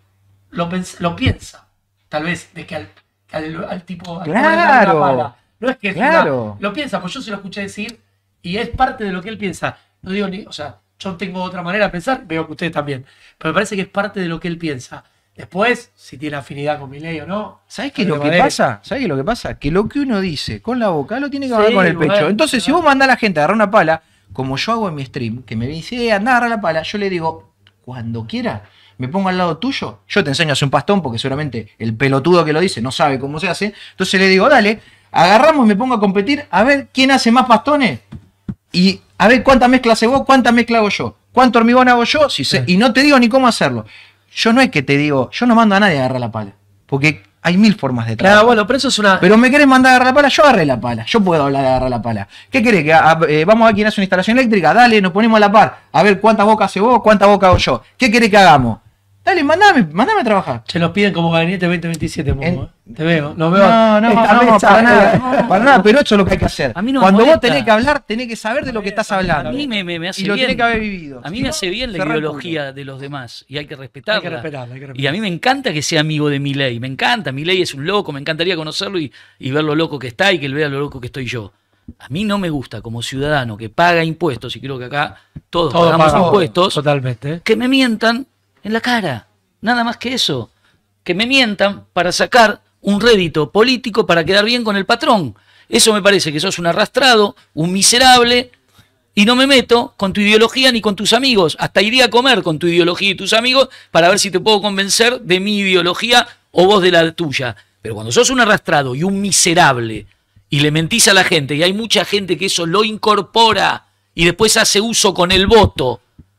lo piensa, tal vez, de que al tipo... al Claro, una pala. No es que es claro. lo piensa, pues yo se lo escuché decir, y es parte de lo que él piensa. No digo ni... O sea, yo tengo otra manera de pensar, veo que ustedes también. Pero me parece que es parte de lo que él piensa. Después, si tiene afinidad con Milei o no... ¿Sabés qué es lo que pasa? ¿Sabés qué es lo que pasa? Que lo que uno dice con la boca lo tiene que hablar con el pecho. bueno, Entonces, si vos mandás a la gente a agarrar una pala, como yo hago en mi stream, que me dice, andá a agarrar la pala, yo le digo, cuando quiera, me pongo al lado tuyo, yo te enseño a hacer un pastón, porque seguramente el pelotudo que lo dice no sabe cómo se hace. Entonces le digo, dale, agarramos y me pongo a competir, a ver quién hace más pastones. Y a ver cuánta mezcla hace vos, cuánta mezcla hago yo, cuánto hormigón hago yo, y no te digo ni cómo hacerlo. Yo no es que te digo, yo no mando a nadie a agarrar la pala, porque hay 1000 formas de trabajar. Claro, bueno, pero eso es una... Pero me querés mandar a agarrar la pala, yo agarré la pala, yo puedo hablar de agarrar la pala. ¿Qué querés? Que vamos a ver quién hace una instalación eléctrica, dale, nos ponemos a la par, a ver cuántas bocas hace vos, cuántas bocas hago yo. ¿Qué querés que hagamos? Dale, mandame a trabajar. Se nos piden como gabinete 2027, Momo. Te veo, nos veo. No, para nada, pero eso es lo que hay que hacer. A mí no me Cuando vos molesta. tenés que hablar, tenés que saber de lo que estás hablando. A mí me hace y lo bien. tenés que haber vivido. A mí Si me no, hace bien la cerrá el ideología de los demás y hay que respetarla. Hay que respetarla, hay que respetarla. Y a mí me encanta que sea amigo de Milei. Me encanta. Milei es un loco. Me encantaría conocerlo y ver lo loco que está y que él vea lo loco que estoy yo. A mí no me gusta como ciudadano que paga impuestos, y creo que acá todos pagamos pagado, impuestos, totalmente. que me mientan en la cara. Nada más que eso. Que me mientan para sacar un rédito político para quedar bien con el patrón. Eso me parece que sos un arrastrado, un miserable, y no me meto con tu ideología ni con tus amigos. Hasta iría a comer con tu ideología y tus amigos para ver si te puedo convencer de mi ideología o vos de la tuya. Pero cuando sos un arrastrado y un miserable y le mentís a la gente, y hay mucha gente que eso lo incorpora y después hace uso con el voto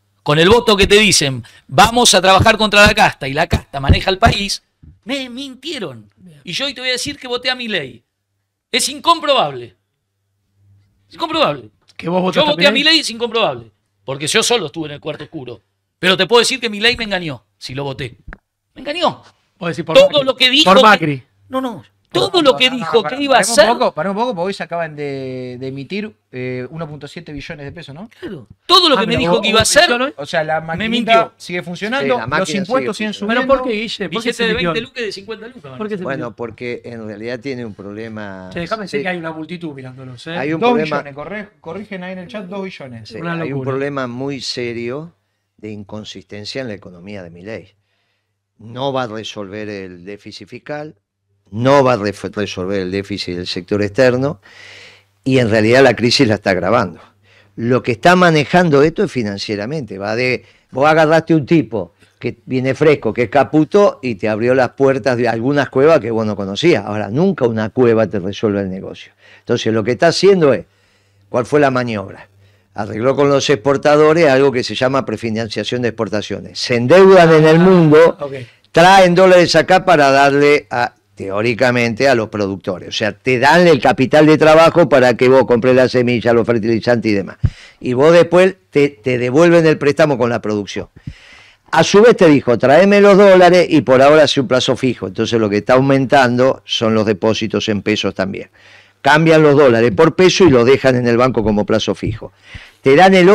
que te dicen, vamos a trabajar contra la casta, y la casta maneja el país, me mintieron. Y yo hoy te voy a decir que voté a Milei. Es incomprobable. Es incomprobable. Que vos Yo votaste voté a Milei. Milei, es incomprobable. Porque yo solo estuve en el cuarto oscuro. Pero te puedo decir que Milei me engañó, si lo voté. Me engañó. Vos decís por Todo Macri. lo que dijo... Por Macri. No. Todo lo que dijo que iba a Pará hacer... Pará un poco, porque hoy se acaban de emitir 1.7 billones de pesos, ¿no? Claro, todo lo que me dijo que iba a hacer... O sea, la Me maquinita mintió. sigue funcionando, Sí, la los máquina impuestos sigue siguen funcionando. subiendo. ¿Pero por qué, Guille? ¿Por qué Billete se de mintió? 20 lucas y de 50 lucas. ¿Por qué se Bueno, mintió? porque en realidad tiene un problema. Che, déjame decir Sí, que hay una multitud mirándolos, ¿eh? Hay un 2 problema. billones, corrigen ahí en el chat 2 billones. Sí, Una hay un locura. problema muy serio de inconsistencia en la economía de Milei. No va a resolver el déficit fiscal, no va a resolver el déficit del sector externo, y en realidad la crisis la está agravando. Lo que está manejando esto es financieramente. Vos agarraste un tipo que viene fresco, que es Caputo, y te abrió las puertas de algunas cuevas que vos no conocías. Ahora, nunca una cueva te resuelve el negocio. Entonces, lo que está haciendo es, ¿cuál fue la maniobra? Arregló con los exportadores algo que se llama prefinanciación de exportaciones. Se endeudan en el mundo, Ok. traen dólares acá para darle teóricamente a los productores. O sea, te dan el capital de trabajo para que vos compres la semilla, los fertilizantes y demás. Y vos después te devuelven el préstamo con la producción. A su vez te dijo, tráeme los dólares, y por ahora hace un plazo fijo. Entonces lo que está aumentando son los depósitos en pesos también. Cambian los dólares por peso y lo dejan en el banco como plazo fijo. Te dan el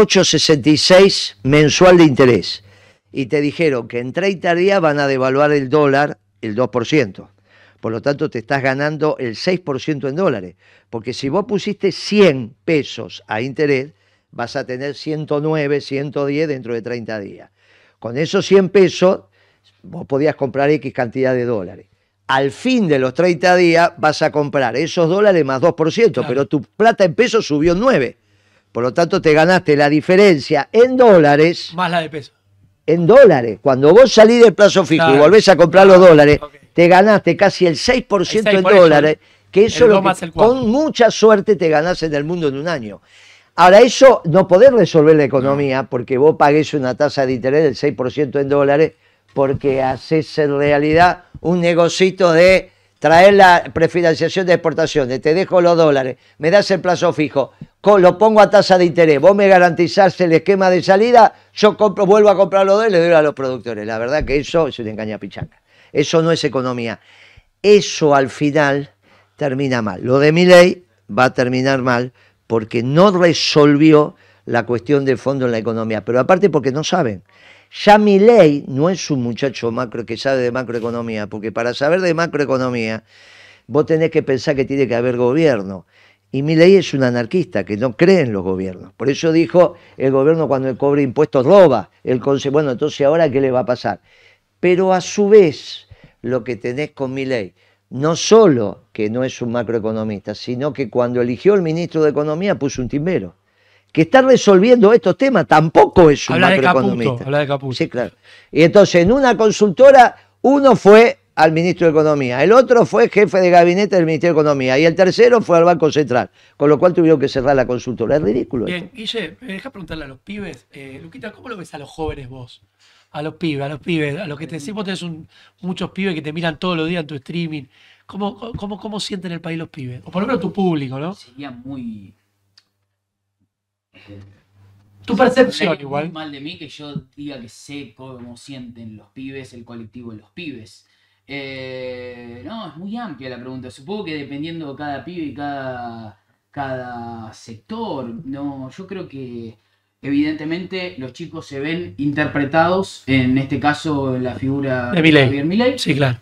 8,66 mensual de interés. Y te dijeron que en 30 días van a devaluar el dólar el 2%. Por lo tanto, te estás ganando el 6% en dólares. Porque si vos pusiste 100 pesos a interés, vas a tener 109, 110 dentro de 30 días. Con esos 100 pesos, vos podías comprar X cantidad de dólares. Al fin de los 30 días, vas a comprar esos dólares más 2%, Claro. pero tu plata en pesos subió 9. Por lo tanto, te ganaste la diferencia en dólares. Más la de peso. En dólares. Cuando vos salís del plazo fijo y Claro. volvés a comprar los dólares, Ok. te ganaste casi el 6% El 6 en por eso, dólares, que eso el es lo 2 más que el 4. con mucha suerte te ganás en el mundo en un año. Ahora, eso no podés resolver la economía porque vos pagués una tasa de interés del 6% en dólares porque haces en realidad un negocito de traer la prefinanciación de exportaciones, te dejo los dólares, me das el plazo fijo, lo pongo a tasa de interés, vos me garantizás el esquema de salida, yo vuelvo a comprar los dólares y le doy a los productores. La verdad que eso es una engaña pichanga. Eso no es economía. Eso al final termina mal. Lo de Milei va a terminar mal porque no resolvió la cuestión de fondo en la economía, pero aparte porque no saben. Ya Milei no es un muchacho macro que sabe de macroeconomía, porque para saber de macroeconomía vos tenés que pensar que tiene que haber gobierno. Y Milei es un anarquista que no cree en los gobiernos. Por eso dijo, el gobierno cuando cobra impuestos roba. Bueno, entonces ahora ¿qué le va a pasar? Pero a su vez, lo que tenés con Milei, no solo que no es un macroeconomista, sino que cuando eligió el ministro de Economía puso un timbero. Que está resolviendo estos temas, tampoco es un macroeconomista. Habla de Caputo. Sí, claro. Y entonces en una consultora, uno fue al ministro de Economía, el otro fue jefe de gabinete del Ministerio de Economía y el tercero fue al Banco Central, con lo cual tuvieron que cerrar la consultora. Es ridículo. Bien, esto. Guille, me dejas preguntarle a los pibes. Luquita, ¿cómo lo ves a los jóvenes vos? A los pibes, a los que te decimos, tenés muchos pibes que te miran todos los días en tu streaming. ¿Cómo sienten el país los pibes? O por lo menos tu público, ¿no? Sería muy... Tu percepción Muy igual. mal de mí que yo diga que sé cómo sienten los pibes, el colectivo de los pibes. No, es muy amplia la pregunta. Supongo que dependiendo de cada pibe y cada sector, no, yo creo que evidentemente los chicos se ven interpretados, en este caso la figura De Milei. Javier Milei. Sí, claro.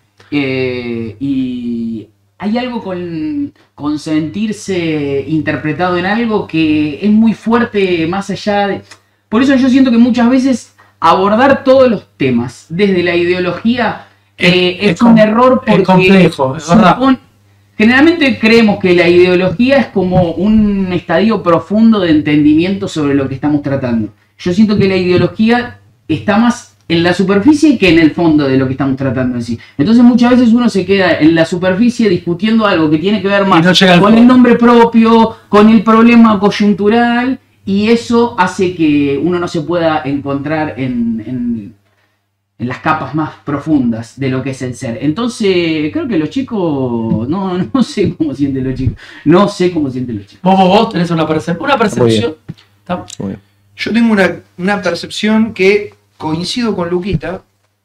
Y hay algo con sentirse interpretado en algo que es muy fuerte más allá de... Por eso yo siento que muchas veces abordar todos los temas desde la ideología es un error porque... Es complejo, es verdad. Generalmente creemos que la ideología es como un estadio profundo de entendimiento sobre lo que estamos tratando. Yo siento que la ideología está más en la superficie que en el fondo de lo que estamos tratando en sí. Entonces muchas veces uno se queda en la superficie discutiendo algo que tiene que ver más con el nombre propio, con el problema coyuntural, y eso hace que uno no se pueda encontrar en las capas más profundas de lo que es el ser. Entonces creo que los chicos, no sé cómo sienten los chicos. No sé cómo sienten los chicos. Vos tenés una percepción. ¿Está? Yo tengo una percepción que coincido con Luquita,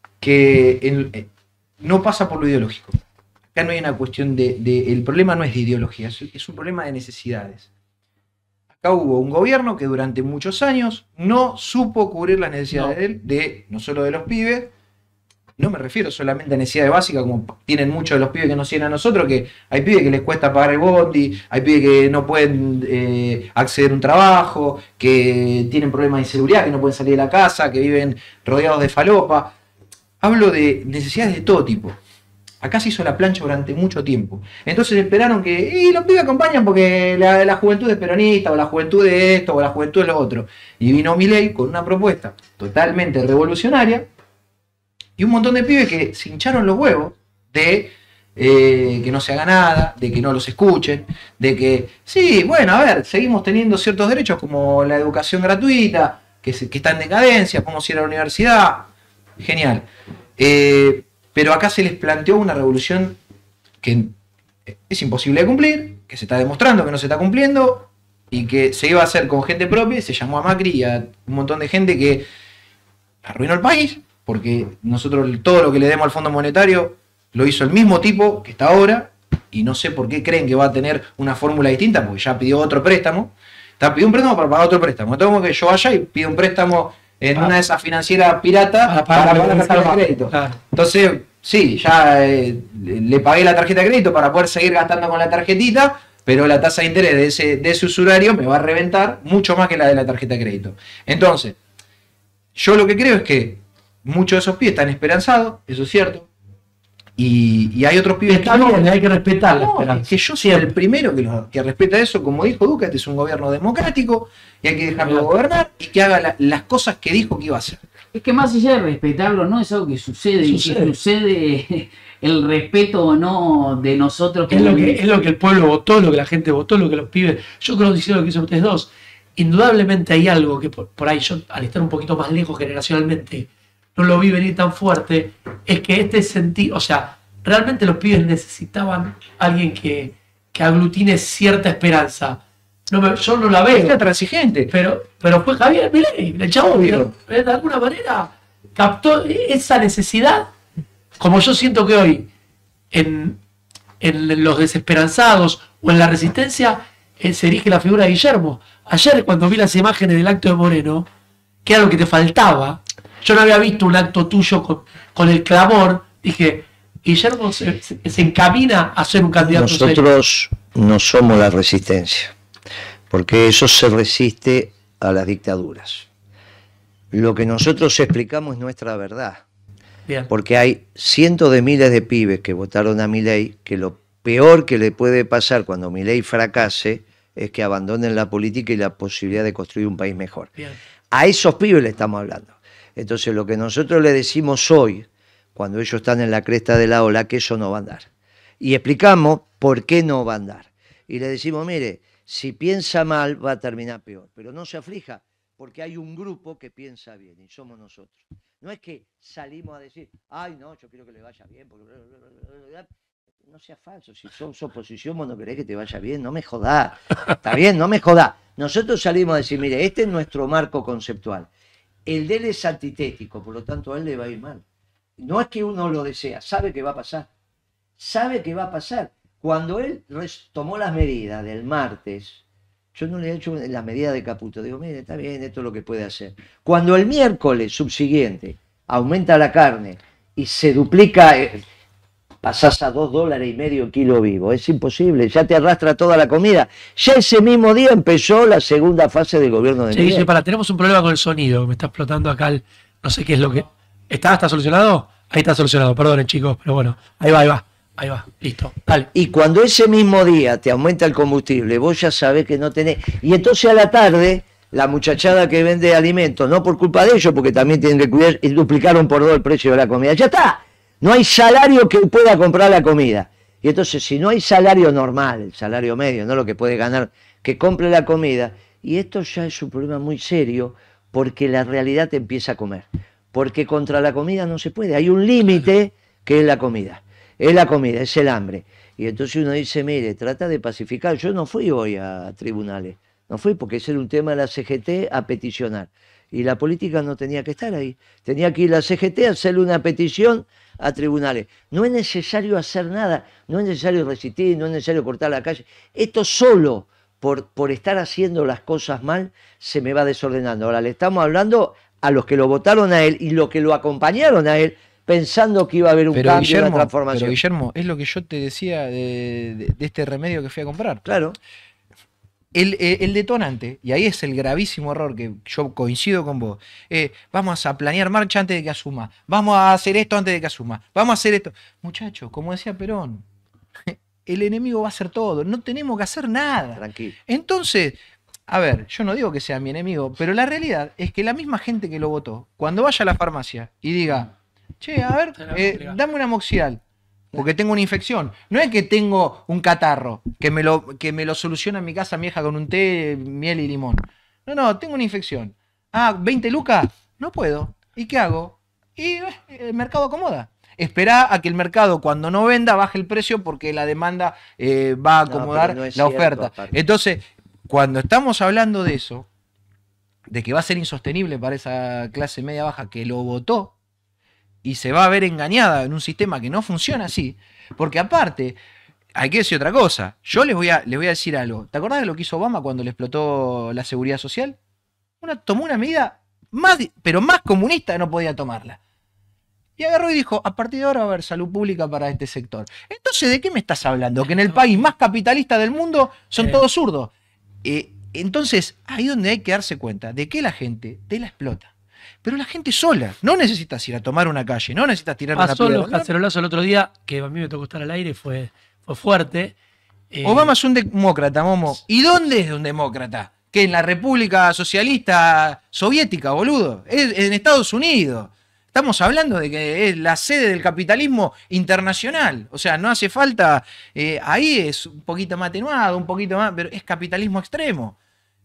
que no pasa por lo ideológico. Acá no hay una cuestión el problema no es de ideología, es un problema de necesidades. Acá hubo un gobierno que durante muchos años no supo cubrir las necesidades no solo de los pibes. No me refiero solamente a necesidades básicas, como tienen muchos de los pibes que nos siguen a nosotros, que hay pibes que les cuesta pagar el bondi, hay pibes que no pueden acceder a un trabajo, que tienen problemas de inseguridad, que no pueden salir de la casa, que viven rodeados de falopa. Hablo de necesidades de todo tipo. Acá se hizo la plancha durante mucho tiempo. Entonces esperaron que los pibes acompañan porque la juventud es peronista, o la juventud de esto, o la juventud de lo otro. Y vino Milei con una propuesta totalmente revolucionaria, y un montón de pibes que se hincharon los huevos de que no se haga nada, de que no los escuchen, de que, sí, bueno, a ver, seguimos teniendo ciertos derechos como la educación gratuita, que está en decadencia, podemos ir a la universidad, genial. Pero acá se les planteó una revolución que es imposible de cumplir, que se está demostrando que no se está cumpliendo, y que se iba a hacer con gente propia, y se llamó a Macri y a un montón de gente que arruinó el país, porque nosotros todo lo que le demos al Fondo Monetario lo hizo el mismo tipo que está ahora, y no sé por qué creen que va a tener una fórmula distinta, porque ya pidió otro préstamo. Pidió un préstamo para pagar otro préstamo. Entonces, como que yo vaya y pido un préstamo en una de esas financieras piratas para pagar la tarjeta de crédito. Claro. Entonces, sí, ya le pagué la tarjeta de crédito para poder seguir gastando con la tarjetita, pero la tasa de interés de ese usuario me va a reventar mucho más que la de la tarjeta de crédito. Entonces, yo lo que creo es que muchos de esos pibes están esperanzados, eso es cierto, y hay otros pibes que no, hay que respetar la esperanza. Que yo soy el primero que respeta eso, como dijo Duque, este es un gobierno democrático y hay que dejarlo gobernar y que haga las cosas que dijo que iba a hacer. Es que más allá de respetarlo, no es algo que sucede. Y que sucede el respeto o no de nosotros. Es lo que el pueblo votó, lo que la gente votó, lo que los pibes... Yo creo que hicieron lo que hicieron ustedes dos. Indudablemente hay algo que por ahí yo, al estar un poquito más lejos generacionalmente, no lo vi venir tan fuerte, es que este sentido, o sea, realmente los pibes necesitaban alguien que aglutine cierta esperanza. Yo no la veo. Está transigente. Pero fue Javier Milei, el chavo, de alguna manera captó esa necesidad, como yo siento que hoy en los desesperanzados o en la resistencia se erige la figura de Guillermo. Ayer cuando vi las imágenes del acto de Moreno, que era lo que te faltaba, yo no había visto un acto tuyo con el clamor, dije, Guillermo se encamina a ser un candidato serio. Nosotros no somos la resistencia, porque eso se resiste a las dictaduras. Lo que nosotros explicamos es nuestra verdad. Bien. Porque hay cientos de miles de pibes que votaron a Milei, que lo peor que le puede pasar cuando Milei fracase es que abandonen la política y la posibilidad de construir un país mejor. Bien. A esos pibes le estamos hablando. Entonces lo que nosotros le decimos hoy, cuando ellos están en la cresta de la ola, que eso no va a andar. Y explicamos por qué no va a andar. Y le decimos, mire, si piensa mal va a terminar peor, pero no se aflija, porque hay un grupo que piensa bien y somos nosotros. No es que salimos a decir, ay no, yo quiero que le vaya bien, porque no sea falso, si sos oposición vos no querés que te vaya bien, no me jodás, está bien, no me jodás. Nosotros salimos a decir, mire, este es nuestro marco conceptual, el de él es antitético, por lo tanto a él le va a ir mal. No es que uno lo desea, sabe que va a pasar, sabe que va a pasar. Cuando él tomó las medidas del martes, yo no le he hecho las medidas de Caputo. Digo, mire, está bien, esto es lo que puede hacer. Cuando el miércoles subsiguiente aumenta la carne y se duplica, pasás a $2,5 el kilo vivo. Es imposible, ya te arrastra toda la comida. Ya ese mismo día empezó la segunda fase del gobierno de Milei. Sí, tenemos un problema con el sonido, me está explotando acá no sé qué es lo que... ¿Está solucionado? Ahí está solucionado, perdonen chicos, pero bueno, ahí va, listo, dale. Y cuando ese mismo día te aumenta el combustible, vos ya sabés que no tenés... Y entonces a la tarde, la muchachada que vende alimentos, no por culpa de ellos, porque también tienen que cuidar, y duplicaron por 2 el precio de la comida. ¡Ya está! No hay salario que pueda comprar la comida. Y entonces, si no hay salario normal, el salario medio, no lo que puede ganar, que compre la comida, y esto ya es un problema muy serio, porque la realidad te empieza a comer. Porque contra la comida no se puede. Hay un límite que es la comida. Es la comida, es el hambre. Y entonces uno dice, mire, trata de pacificar. Yo no fui hoy a tribunales, no fui porque ese era un tema de la CGT a peticionar. Y la política no tenía que estar ahí. Tenía que ir la CGT a hacerle una petición a tribunales. No es necesario hacer nada, no es necesario resistir, no es necesario cortar la calle. Esto solo, por estar haciendo las cosas mal, se me va desordenando. Ahora le estamos hablando a los que lo votaron a él y los que lo acompañaron a él, pensando que iba a haber un cambio, Guillermo, una transformación. Pero Guillermo, es lo que yo te decía de este remedio que fui a comprar. Claro. El detonante, y ahí es el gravísimo error que yo coincido con vos, vamos a planear marcha antes de que asuma, vamos a hacer esto antes de que asuma, vamos a hacer esto. Muchachos, como decía Perón, el enemigo va a hacer todo, no tenemos que hacer nada. Tranquilo. Entonces, a ver, yo no digo que sea mi enemigo, pero la realidad es que la misma gente que lo votó, cuando vaya a la farmacia y diga, che, a ver, dame una amoxidal, porque tengo una infección. No es que tengo un catarro, que me lo soluciona en mi casa mi hija con un té, miel y limón. No, tengo una infección. Ah, 20 lucas, no puedo. ¿Y qué hago? Y el mercado acomoda. Esperá a que el mercado, cuando no venda, baje el precio porque la demanda va a acomodar no es la cierto, oferta. aparte. Entonces, cuando estamos hablando de eso, de que va a ser insostenible para esa clase media baja que lo votó, y se va a ver engañada en un sistema que no funciona así, porque aparte, hay que decir otra cosa, yo les voy a decir algo. ¿Te acordás de lo que hizo Obama cuando le explotó la seguridad social? Tomó una medida pero más comunista no podía tomarla. Y agarró y dijo, a partir de ahora va a haber salud pública para este sector. Entonces, ¿de qué me estás hablando? Que en el país más capitalista del mundo son todos zurdos. Entonces, ahí donde hay que darse cuenta de que la gente te la explota. Pero la gente sola, no necesitas ir a tomar una calle, no necesitas tirar una Pasó piedra. los cacerolazos el otro día, que a mí me tocó estar al aire y fue fuerte. Obama es un demócrata, Momo. ¿Y dónde es un demócrata? Que en la República Socialista Soviética, boludo. Es en Estados Unidos. Estamos hablando de que es la sede del capitalismo internacional. O sea, no hace falta... ahí es un poquito más atenuado, un poquito más... Pero es capitalismo extremo.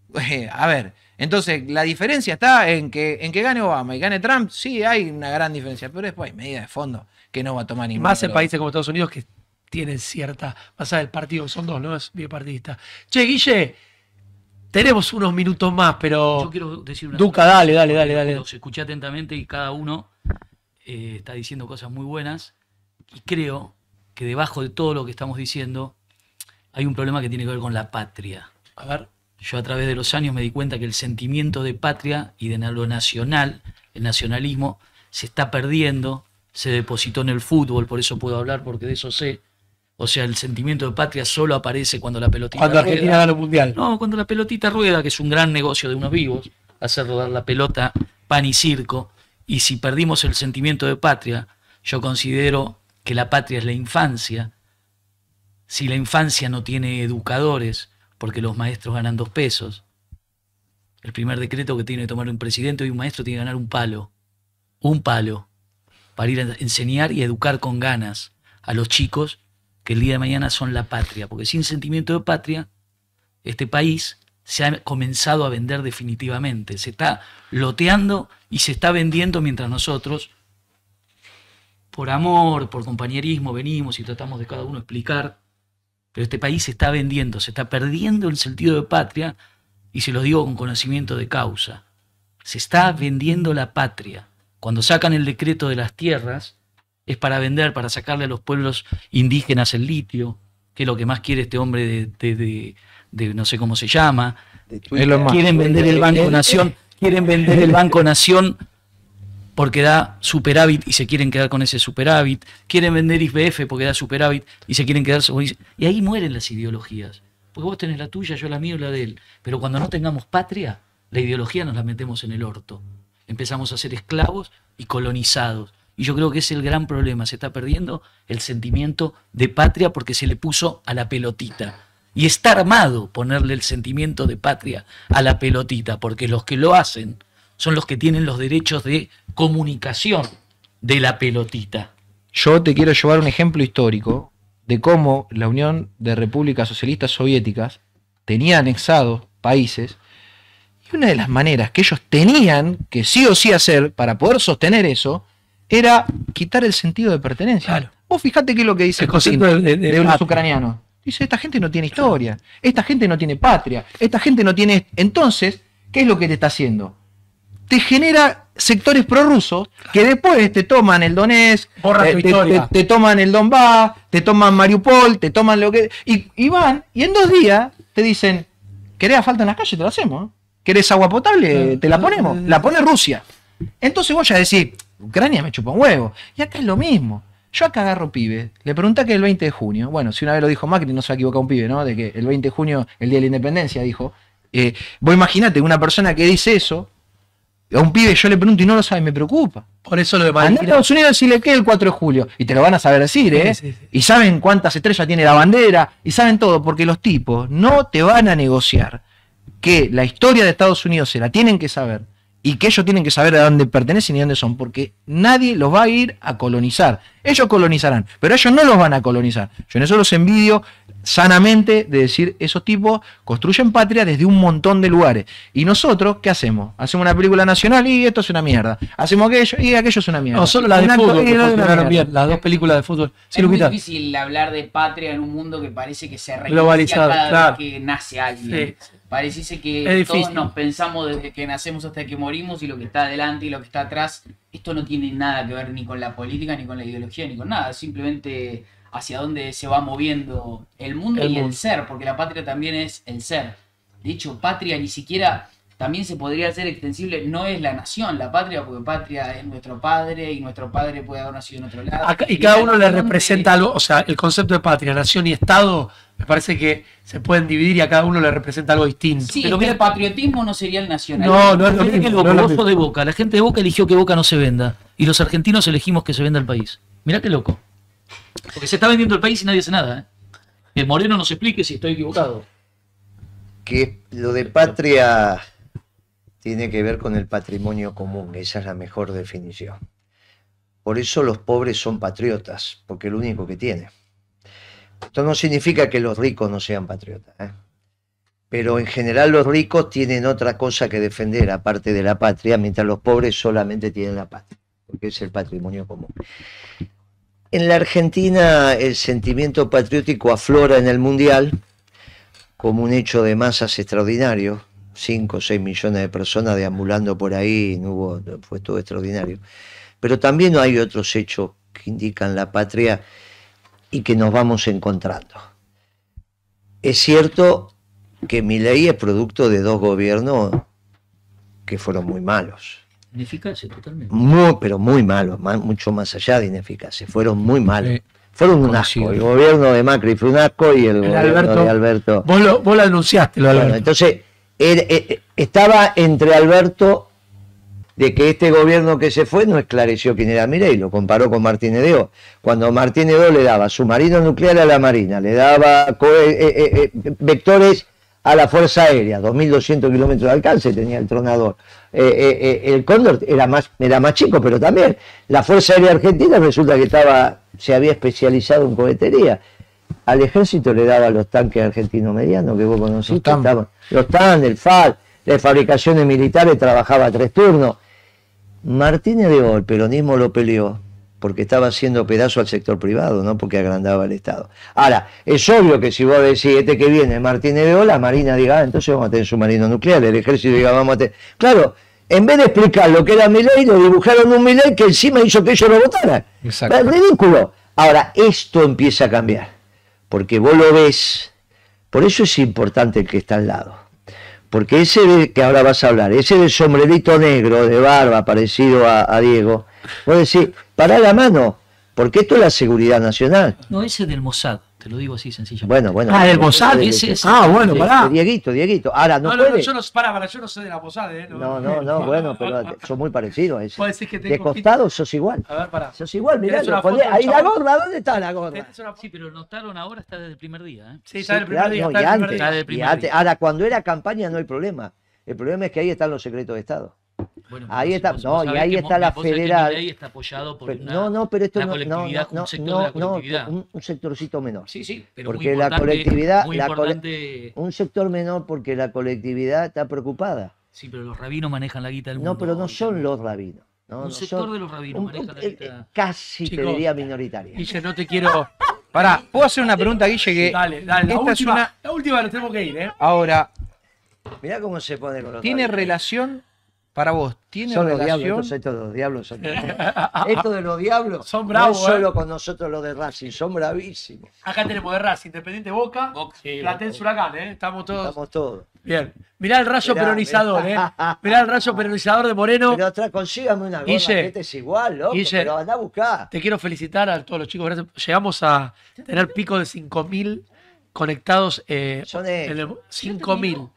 A ver, entonces la diferencia está en que gane Obama y gane Trump, sí hay una gran diferencia, pero después hay medidas de fondo que no va a tomar Y ninguna. más en países como Estados Unidos que tienen cierta. Más allá del partido, son dos, ¿no? Es bipartidista. Che, Guille, tenemos unos minutos más, pero. Yo quiero decir una Duca, sola dale, cosa, dale, porque dale. Los escuché atentamente y cada uno está diciendo cosas muy buenas. Y creo que debajo de todo lo que estamos diciendo hay un problema que tiene que ver con la patria. A ver. Yo a través de los años me di cuenta que el sentimiento de patria y de lo nacional, el nacionalismo, se está perdiendo, se depositó en el fútbol, por eso puedo hablar, porque de eso sé. O sea, el sentimiento de patria solo aparece cuando la pelotita Cuando rueda. Argentina gana el mundial. No, cuando la pelotita rueda, que es un gran negocio de unos vivos, hacer rodar la pelota, pan y circo. Y si perdimos el sentimiento de patria, yo considero que la patria es la infancia. Si la infancia no tiene educadores, porque los maestros ganan 2 pesos, el primer decreto que tiene que tomar un presidente y un maestro tiene que ganar un palo, para ir a enseñar y educar con ganas a los chicos que el día de mañana son la patria, porque sin sentimiento de patria, este país se ha comenzado a vender definitivamente, se está loteando y se está vendiendo mientras nosotros, por amor, por compañerismo, venimos y tratamos de cada uno explicar, pero este país se está vendiendo, se está perdiendo el sentido de patria, y se lo digo con conocimiento de causa. Se está vendiendo la patria. Cuando sacan el decreto de las tierras, es para vender, para sacarle a los pueblos indígenas el litio, que es lo que más quiere este hombre de no sé cómo se llama. Quieren vender el Banco Nación, porque da superávit y se quieren quedar con ese superávit. Quieren vender YPF porque da superávit y se quieren quedar con ese. Y ahí mueren las ideologías. Porque vos tenés la tuya, yo la mía y la de él. Pero cuando no tengamos patria, la ideología nos la metemos en el orto. Empezamos a ser esclavos y colonizados. Y yo creo que ese es el gran problema. Se está perdiendo el sentimiento de patria porque se le puso a la pelotita. Y está armado ponerle el sentimiento de patria a la pelotita, porque los que lo hacen son los que tienen los derechos de comunicación de la pelotita. Yo te quiero llevar un ejemplo histórico de cómo la Unión de Repúblicas Socialistas Soviéticas tenía anexados países, y una de las maneras que ellos tenían que sí o sí hacer para poder sostener eso era quitar el sentido de pertenencia. Claro. Vos fijate qué es lo que dice El concepto de los patria. ucranianos. Dice, esta gente no tiene historia, esta gente no tiene patria, esta gente no tiene... Entonces, ¿qué es lo que te está haciendo? Te genera sectores prorrusos que después te toman el Donetsk, Borra tu historia. te toman el Donbass, te toman Mariupol, te toman lo que... Y van, y en 2 días te dicen, ¿querés asfalto en las calles? Te lo hacemos. ¿Querés agua potable? Te la ponemos. La pone Rusia. Entonces vos ya decís, Ucrania me chupa un huevo. Y acá es lo mismo. Yo acá agarro pibe, le pregunté que el 20 de junio, bueno, si una vez lo dijo Macri, no se ha equivocado un pibe, ¿no? De que el 20 de junio, el día de la independencia, dijo. Vos imaginate, una persona que dice eso, a un pibe yo le pregunto y no lo sabe, me preocupa. Por eso lo de Andá a Malvinas. Estados Unidos y decirle que el 4 de julio, y te lo van a saber decir, ¿eh? Sí, sí, sí. Y saben cuántas estrellas tiene la bandera, y saben todo, porque los tipos no te van a negociar que la historia de Estados Unidos se la tienen que saber, y que ellos tienen que saber a dónde pertenecen y dónde son, porque nadie los va a ir a colonizar. Ellos colonizarán, pero ellos no los van a colonizar. Yo en eso los envidio sanamente de decir, esos tipos construyen patria desde un montón de lugares. Y nosotros, ¿qué hacemos? Hacemos una película nacional y esto es una mierda. Hacemos aquello y aquello es una mierda. No, solo la de Un acto fútbol, y que lo de una funcionaron mierda. bien. Las 2 películas de fútbol. Sí, Es muy Luquita. difícil hablar de patria en un mundo que parece que se reinicia Globalizado, cada claro. vez que nace alguien. Sí. Pareciese Es que difícil. todos nos pensamos desde que nacemos hasta que morimos y lo que está adelante y lo que está atrás, esto no tiene nada que ver ni con la política, ni con la ideología, ni con nada. Simplemente hacia dónde se va moviendo el mundo El y el mundo. ser, porque la patria también es el ser. De hecho, patria ni siquiera también se podría hacer extensible, no es la nación, la patria, porque patria es nuestro padre y nuestro padre puede haber nacido en otro lado. Y cada la uno le nación representa algo, o sea, el concepto de patria, nación y Estado, me parece que se pueden dividir y a cada uno le representa algo distinto. Sí, Pero pero mira- el patriotismo no sería el nacionalismo. No, no es lo Mirá que mismo. loco, no es lo vos mismo. sos de Boca, la gente de Boca eligió que Boca no se venda. Y los argentinos elegimos que se venda el país. Mirá qué loco. Porque se está vendiendo el país y nadie hace nada, ¿eh? Que el Moreno nos explique si estoy equivocado. Que lo de patria tiene que ver con el patrimonio común, esa es la mejor definición. Por eso los pobres son patriotas, porque es lo único que tienen. Esto no significa que los ricos no sean patriotas, ¿eh? pero en general los ricos tienen otra cosa que defender aparte de la patria, mientras los pobres solamente tienen la patria, porque es el patrimonio común. En la Argentina el sentimiento patriótico aflora en el Mundial como un hecho de masas extraordinario, 5 o 6 millones de personas deambulando por ahí, fue todo extraordinario. Pero también hay otros hechos que indican la patria y que nos vamos encontrando. Es cierto que Milei es producto de 2 gobiernos que fueron muy malos. Ineficaces, totalmente. Pero muy malos, mucho más allá de ineficaces, fueron muy malos. Sí. Fueron un asco. Coincido. El gobierno de Macri fue un asco y el gobierno de Alberto. Vos lo anunciaste, lo de Bueno, Alberto. entonces, estaba entre Alberto de que este gobierno que se fue no esclareció quién era Milei, lo comparó con Martínez de O. Cuando Martínez de O le daba submarino nuclear a la Marina, le daba vectores a la Fuerza Aérea, 2.200 kilómetros de alcance tenía el Tronador. El Cóndor era más chico, pero también la Fuerza Aérea Argentina resulta que se había especializado en cohetería. Al ejército le daba los tanques argentinos medianos que vos conociste, los TAN, el FAL, de fabricaciones militares, trabajaba 3 turnos. Martínez de O, el peronismo lo peleó porque estaba haciendo pedazo al sector privado, no porque agrandaba el Estado. Ahora, es obvio que si vos decís, que viene Martínez de O, la Marina diga, entonces vamos a tener submarino nuclear, el ejército diga, vamos a tener... Claro, en vez de explicar lo que era Milei, lo dibujaron un Milei que encima hizo que ellos lo votaran. Exacto. Es ridículo. Ahora, esto empieza a cambiar, porque vos lo ves, por eso es importante el que está al lado. Porque ese que ahora vas a hablar, ese de sombrerito negro, de barba, parecido a Diego, vos decís, pará la mano, porque esto es la seguridad nacional. No, ese del Mossad, te lo digo así sencillamente. Bueno. Ah, del Mossad, ese es. bueno, pará. Dieguito. Ahora, no puede. Yo no soy de la Mossad, No, bueno, pero son muy parecidos a ese. Puede ser que De costado sos igual. A ver, pará. Sos igual, mirá, ¿Tenés una lo ponés- foto del ahí la chabón? gorra, ¿dónde está la gorra? Sí, pero notaron ahora está desde el primer día. ¿eh? Sí, está en el primer Claro, día. no, Está y en el primer antes, día. Está del y primer antes. día. Ahora, cuando era campaña no hay problema. El problema es que ahí están los secretos de Estado. Bueno, Ahí vos- está, vos no, y sabés ahí que está la vos sabés que federal. Milei está apoyado por Pero- una, pero esto una no, colectividad, un sector de la colectividad. un sectorcito menor. Sí, pero Porque muy la importante, colectividad, muy la importante. un sector menor porque la colectividad está preocupada. Sí, pero los rabinos manejan la guita del mundo. No, pero no hoy son también. los rabinos. No, Un no sector son- de los rabinos manejan la guita. casi te Chicos, diría minoritaria. Guille, no te quiero. Pará, ¿puedo hacer una pregunta, Guille? Que Dale, esta es una... la última nos tenemos que ir, ¿eh? Ahora, Mirá cómo se pone con los ¿tiene rabinos. relación, para vos, tiene Son los diablos, relación... estos los diablos son. Esto de los diablos Son bravos, no es solo con nosotros los de Racing, son bravísimos. Acá tenemos de Racing, Independiente Boca, Platense Huracán, ¿eh? Estamos todos. Estamos todos. Bien. Mirá el rayo Mirá, peronizador, mirá. ¿eh? Mirá el rayo peronizador de Moreno. Pero consígame una gorra, Guille, que este es igual, loco, Guille, pero andá a buscar. Te quiero felicitar a todos los chicos. Gracias. Llegamos a tener pico de 5.000 conectados. Son en el 5.000.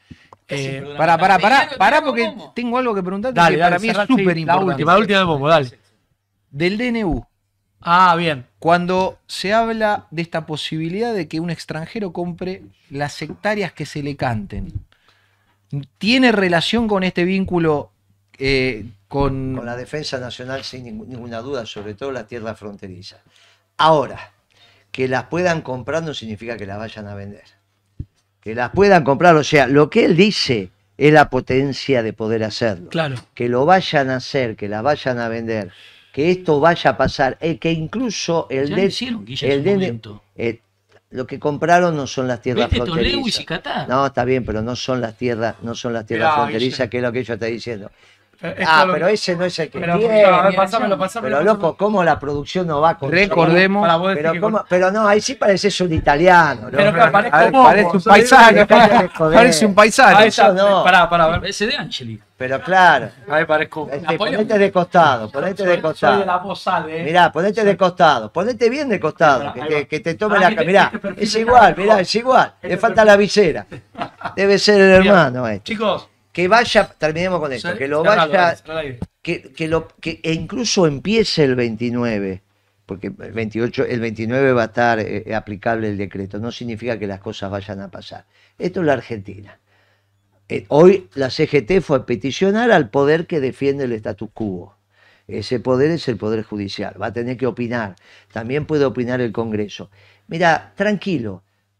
Pará, porque tengo algo que preguntarte Dale, que dale, para mí es cerrá, súper sí, importante. la última de Momo, dale. Del DNU, Ah, bien. cuando se habla de esta posibilidad de que un extranjero compre las hectáreas que se le canten, ¿tiene relación con este vínculo Con la defensa nacional sin ninguna duda, sobre todo las tierras fronterizas. Ahora, que las puedan comprar no significa que las vayan a vender. Que las puedan comprar, o sea, lo que él dice es la potencia de poder hacerlo. Claro. Que lo vayan a hacer, que las vayan a vender, que esto vaya a pasar, que incluso el Ya de- lo hicieron, Guille, en el su DN momento. lo que compraron no son las tierras Vete Lewis y fronterizas. Qatar. No, está bien, pero no son las tierras Mirá, fronterizas, Guille. que es lo que ella está diciendo. Esto Pero ese no es el que Pero, tiene. a ver, pásamelo. Pero loco, ¿cómo la producción no va con Recordemos- Para vos decir Pero, que ¿cómo? Pero no, ahí sí pareces un italiano. ¿no? Pero que parezco A ver, Momo, parece un soy- paisaje, Dejate de joder. parece un paisaje. Ahí está, Eso no. pará, a ver. Ese de Angeli. Pero claro, Ahí parezco. ponete de costado, ponete de Soy de la costado. Mossad, ¿eh? Mirá, ponete de costado, ponete bien de costado, Ahí que va. te, que te tome Ah, la este- mirá, este perfil es de igual, cara, mirá, ¿no? es igual, le Este falta la visera. Debe ser el hermano este. Chicos, Que vaya, terminemos con esto, que lo cerralo, vaya, cerralo ahí. que incluso empiece el 29, porque el 29 va a estar aplicable el decreto, no significa que las cosas vayan a pasar. Esto es la Argentina. Hoy la CGT fue a peticionar al poder que defiende el status quo. Ese poder es el Poder Judicial, va a tener que opinar. También puede opinar el Congreso. Mira, tranquilo,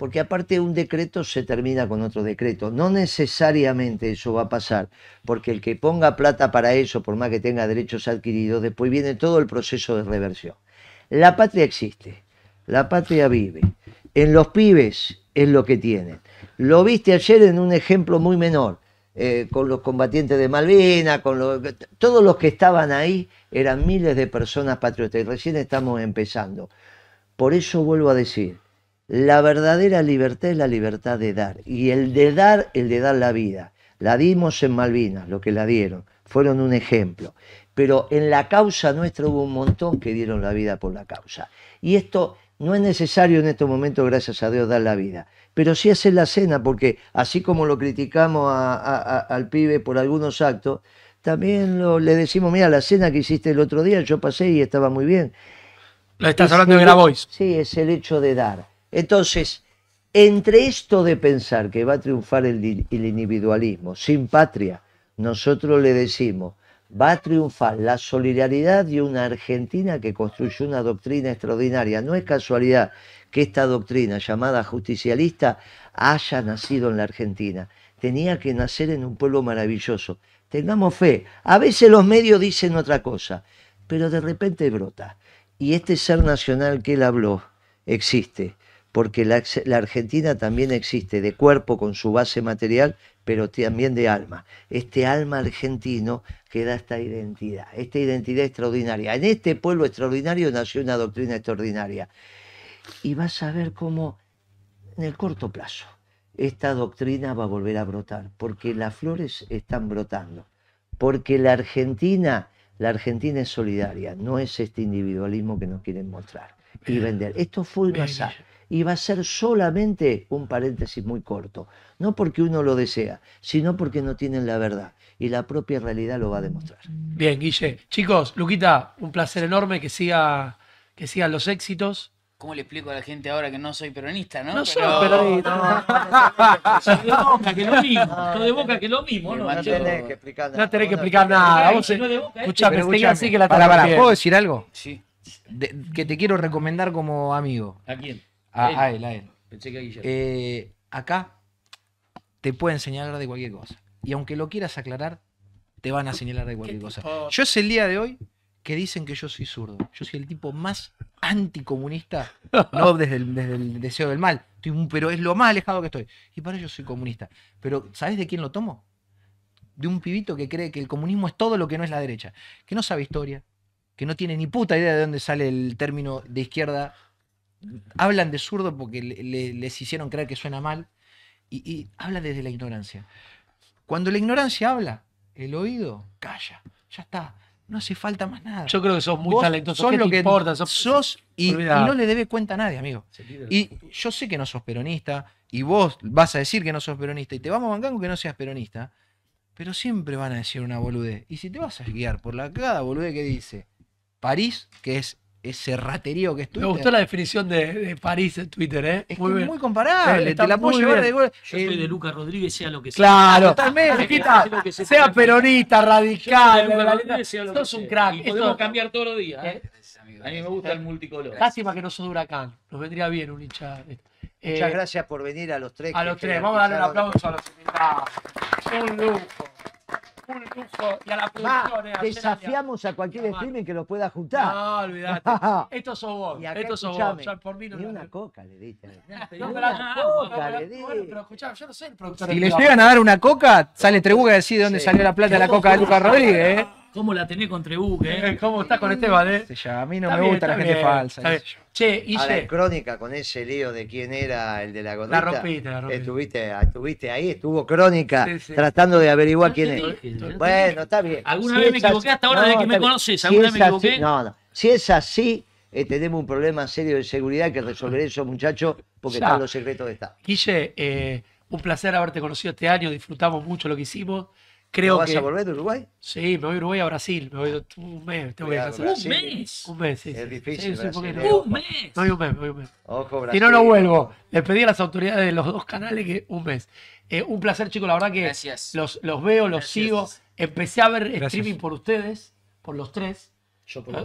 porque aparte un decreto se termina con otro decreto. No necesariamente eso va a pasar, porque el que ponga plata para eso, por más que tenga derechos adquiridos, después viene todo el proceso de reversión. La patria existe, la patria vive. En los pibes es lo que tienen. Lo viste ayer en un ejemplo muy menor, con los combatientes de Malvinas, todos los que estaban ahí eran miles de personas patriotas y recién estamos empezando. Por eso vuelvo a decir, la verdadera libertad es la libertad de dar, y el de dar la vida. La dimos en Malvinas, lo que la dieron, fueron un ejemplo. Pero en la causa nuestra hubo un montón que dieron la vida por la causa. Y esto no es necesario en estos momentos, gracias a Dios, dar la vida. Pero sí hacer la cena, porque así como lo criticamos al pibe por algunos actos, también le decimos, mira, la cena que hiciste el otro día, yo pasé y estaba muy bien. Lo estás hablando de Grabois. Sí, es el hecho de dar. Entonces, entre esto de pensar que va a triunfar el individualismo sin patria, nosotros le decimos, va a triunfar la solidaridad de una Argentina que construyó una doctrina extraordinaria. No es casualidad que esta doctrina llamada justicialista haya nacido en la Argentina. Tenía que nacer en un pueblo maravilloso. Tengamos fe. A veces los medios dicen otra cosa, pero de repente brota. Y este ser nacional que él habló existe, porque la Argentina también existe de cuerpo con su base material, pero también de alma. Este alma argentino que da esta identidad extraordinaria. En este pueblo extraordinario nació una doctrina extraordinaria. Y vas a ver cómo en el corto plazo esta doctrina va a volver a brotar, porque las flores están brotando, porque la Argentina es solidaria, no es este individualismo que nos quieren mostrar y vender. Esto fue el bazar. Y va a ser solamente un paréntesis muy corto, no porque uno lo desea, sino porque no tienen la verdad, y la propia realidad lo va a demostrar. Bien, Guille. Chicos, Luquita, un placer enorme que sigan los éxitos. ¿Cómo le explico a la gente ahora que no soy peronista, no? No soy peronista. Soy de Boca, que lo mismo. Soy de Boca, que lo mismo, ¿no? No tenés que explicar nada. No tenés que explicar nada. Vos, no es de Boca, escuchame, Pero siga así que la Pará, tenés bien. ¿puedo decir algo? Sí. Que te quiero recomendar como amigo. ¿A quién? A él. Pensé que a Guillermo. Acá te pueden señalar de cualquier cosa. Y aunque lo quieras aclarar, te van a señalar de cualquier cosa. Yo sé el día de hoy que dicen que yo soy zurdo. Yo soy el tipo más anticomunista, no desde el deseo del mal, pero es lo más alejado que estoy. Y para ello soy comunista. Pero ¿sabés de quién lo tomo? De un pibito que cree que el comunismo es todo lo que no es la derecha. Que no sabe historia, que no tiene ni puta idea de dónde sale el término de izquierda. Hablan de zurdo porque les hicieron creer que suena mal y habla desde la ignorancia. Cuando la ignorancia habla, el oído calla, ya está, no hace falta más nada. Yo creo que sos muy Vos talentoso. sos ¿Qué lo te que importa? sos y no le debes cuenta a nadie, amigo. Y yo sé que no sos peronista y vos vas a decir que no sos peronista y te vamos a bancar con que no seas peronista, pero siempre van a decir una boludez. Y si te vas a guiar por cada boludez que dice París, que es ese raterío que es Twitter. Me gustó la definición de París en Twitter, ¿eh? Es muy que bien. es muy comparable, Está te la puedo muy llevar bien. de gol. Yo soy de Lucas Rodríguez, sea lo que sea. Claro, Totalmente. Luquita, Lo que se sea pueda peronista, Yo radical, soy de Lucas la Rodríguez, sea lo que sos un sea. crack. Y podemos Esto- cambiar todos los días. ¿eh? Gracias, amigo. A mí me gusta el multicolor. Lástima que no sos de Huracán. Nos vendría bien un hincha. Muchas gracias por venir a los tres. A los tres. Vamos a darle un aplauso a los invitados. Un lujo. Un lujo. Y a la producción. Desafiamos a cualquier streaming que lo pueda juntar. No, olvidate. Esto sos vos. Y acá, Esto sos escuchame, vos. Ya por mí no ni lo- una coca le diste. No, Ni pero una coca le di. bueno, pero escuchá, yo no soy el productor. Si del le programa. llegan a dar una coca, sale Trebuga a decir de dónde Sí. salió la plata de la coca de Lucas Rodríguez, ¿eh? ¿Cómo la tenés con Trebuque? ¿Cómo estás con Esteban, A mí no Está me bien, gusta la está gente bien, falsa. está bien. qué sé yo. Che, Ahora, en Guille, Crónica, con ese lío de quién era el de la gorrita. la rompiste. Estuviste ahí, estuvo Crónica Sí, sí. tratando de averiguar Ya quién te es. dije, ya te Bueno, está bien. ¿Alguna vez me es así- equivoqué hasta ahora de que me está bien. conoces? ¿Alguna vez me es así- equivoqué? No. Si es así, tenemos un problema serio de seguridad que resolver esos muchachos porque Ya. están los secretos de Estado. Guille, un placer haberte conocido este año. Disfrutamos mucho lo que hicimos. ¿No Creo vas que. a volver de Uruguay? Sí, me voy a Uruguay a Brasil. Me voy un mes. Tengo que Cuidado, hacer. Brasil. Un mes. Un mes, sí. Es sí. difícil, Sí, ¿por qué Brasil, no? Un mes. Me voy un mes, me voy un mes. Ojo, Si Brasil. no, no vuelvo. Le pedí a las autoridades de los dos canales que un mes. Un placer, chicos. La verdad que Gracias. los veo, los Gracias. sigo. Empecé a ver Gracias. streaming por ustedes, por los tres. Yo por los dos.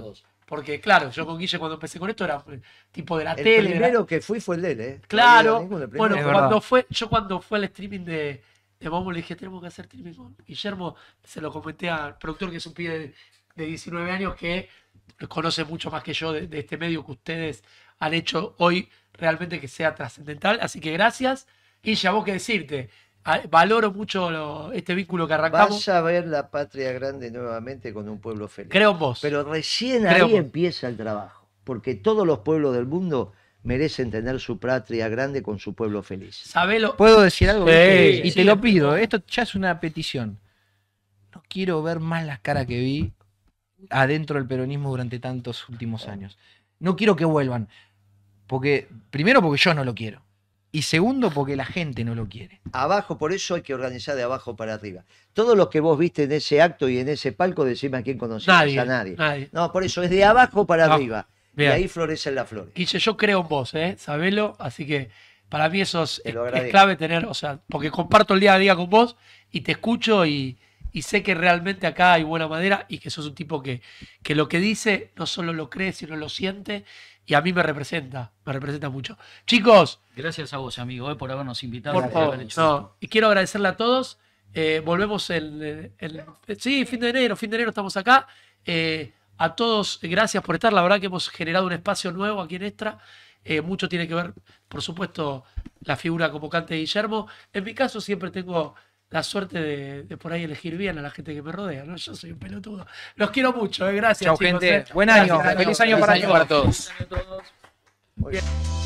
Porque, claro, yo con Guille cuando empecé con esto era tipo de la El tele. primero que fui fue el de él, ¿eh? Claro. No había ninguno, el primero. Bueno, Es verdad. cuando fue al streaming de Momo, le dije, tenemos que hacer streaming con Guillermo. Se lo comenté al productor, que es un pibe de 19 años que conoce mucho más que yo de este medio que ustedes han hecho hoy realmente que sea trascendental. Así que gracias. Guille, a vos que decirte. Valoro mucho este vínculo que arrancamos. Vas a ver la patria grande nuevamente con un pueblo feliz. Creo en vos. Pero recién Creo ahí vos. empieza el trabajo. Porque todos los pueblos del mundo merecen tener su patria grande con su pueblo feliz. Sabelo. ¿Puedo decir algo? Sí, Y sí, te lo sí. pido, esto ya es una petición. No quiero ver más las caras que vi adentro del peronismo durante tantos últimos años. No quiero que vuelvan. Primero porque yo no lo quiero. Y segundo porque la gente no lo quiere. Abajo, por eso hay que organizar de abajo para arriba. Todos los que vos viste en ese acto y en ese palco, decime a quién conocías. Nadie, A nadie. nadie. No, por eso es de abajo para No, arriba. bien. Y ahí florecen las flores. Guille, yo creo en vos, sabelo. Así que para mí eso Te lo es agradezco. clave tener, o sea, porque comparto el día a día con vos y te escucho y sé que realmente acá hay buena madera y que sos un tipo que lo que dice no solo lo cree, sino lo siente y a mí me representa mucho. Chicos, Gracias a vos, amigo, por habernos invitado. por por favor, haber hecho no, y quiero agradecerle a todos. Volvemos sí, fin de enero estamos acá. A todos, gracias por estar. La verdad que hemos generado un espacio nuevo aquí en Extra. Mucho tiene que ver, por supuesto, la figura convocante de Guillermo. En mi caso siempre tengo la suerte de por ahí elegir bien a la gente que me rodea, ¿no? Yo soy un pelotudo. Los quiero mucho, gracias. Chau, chicos, gente. Buen año. Feliz año para todos. a todos. Muy bien.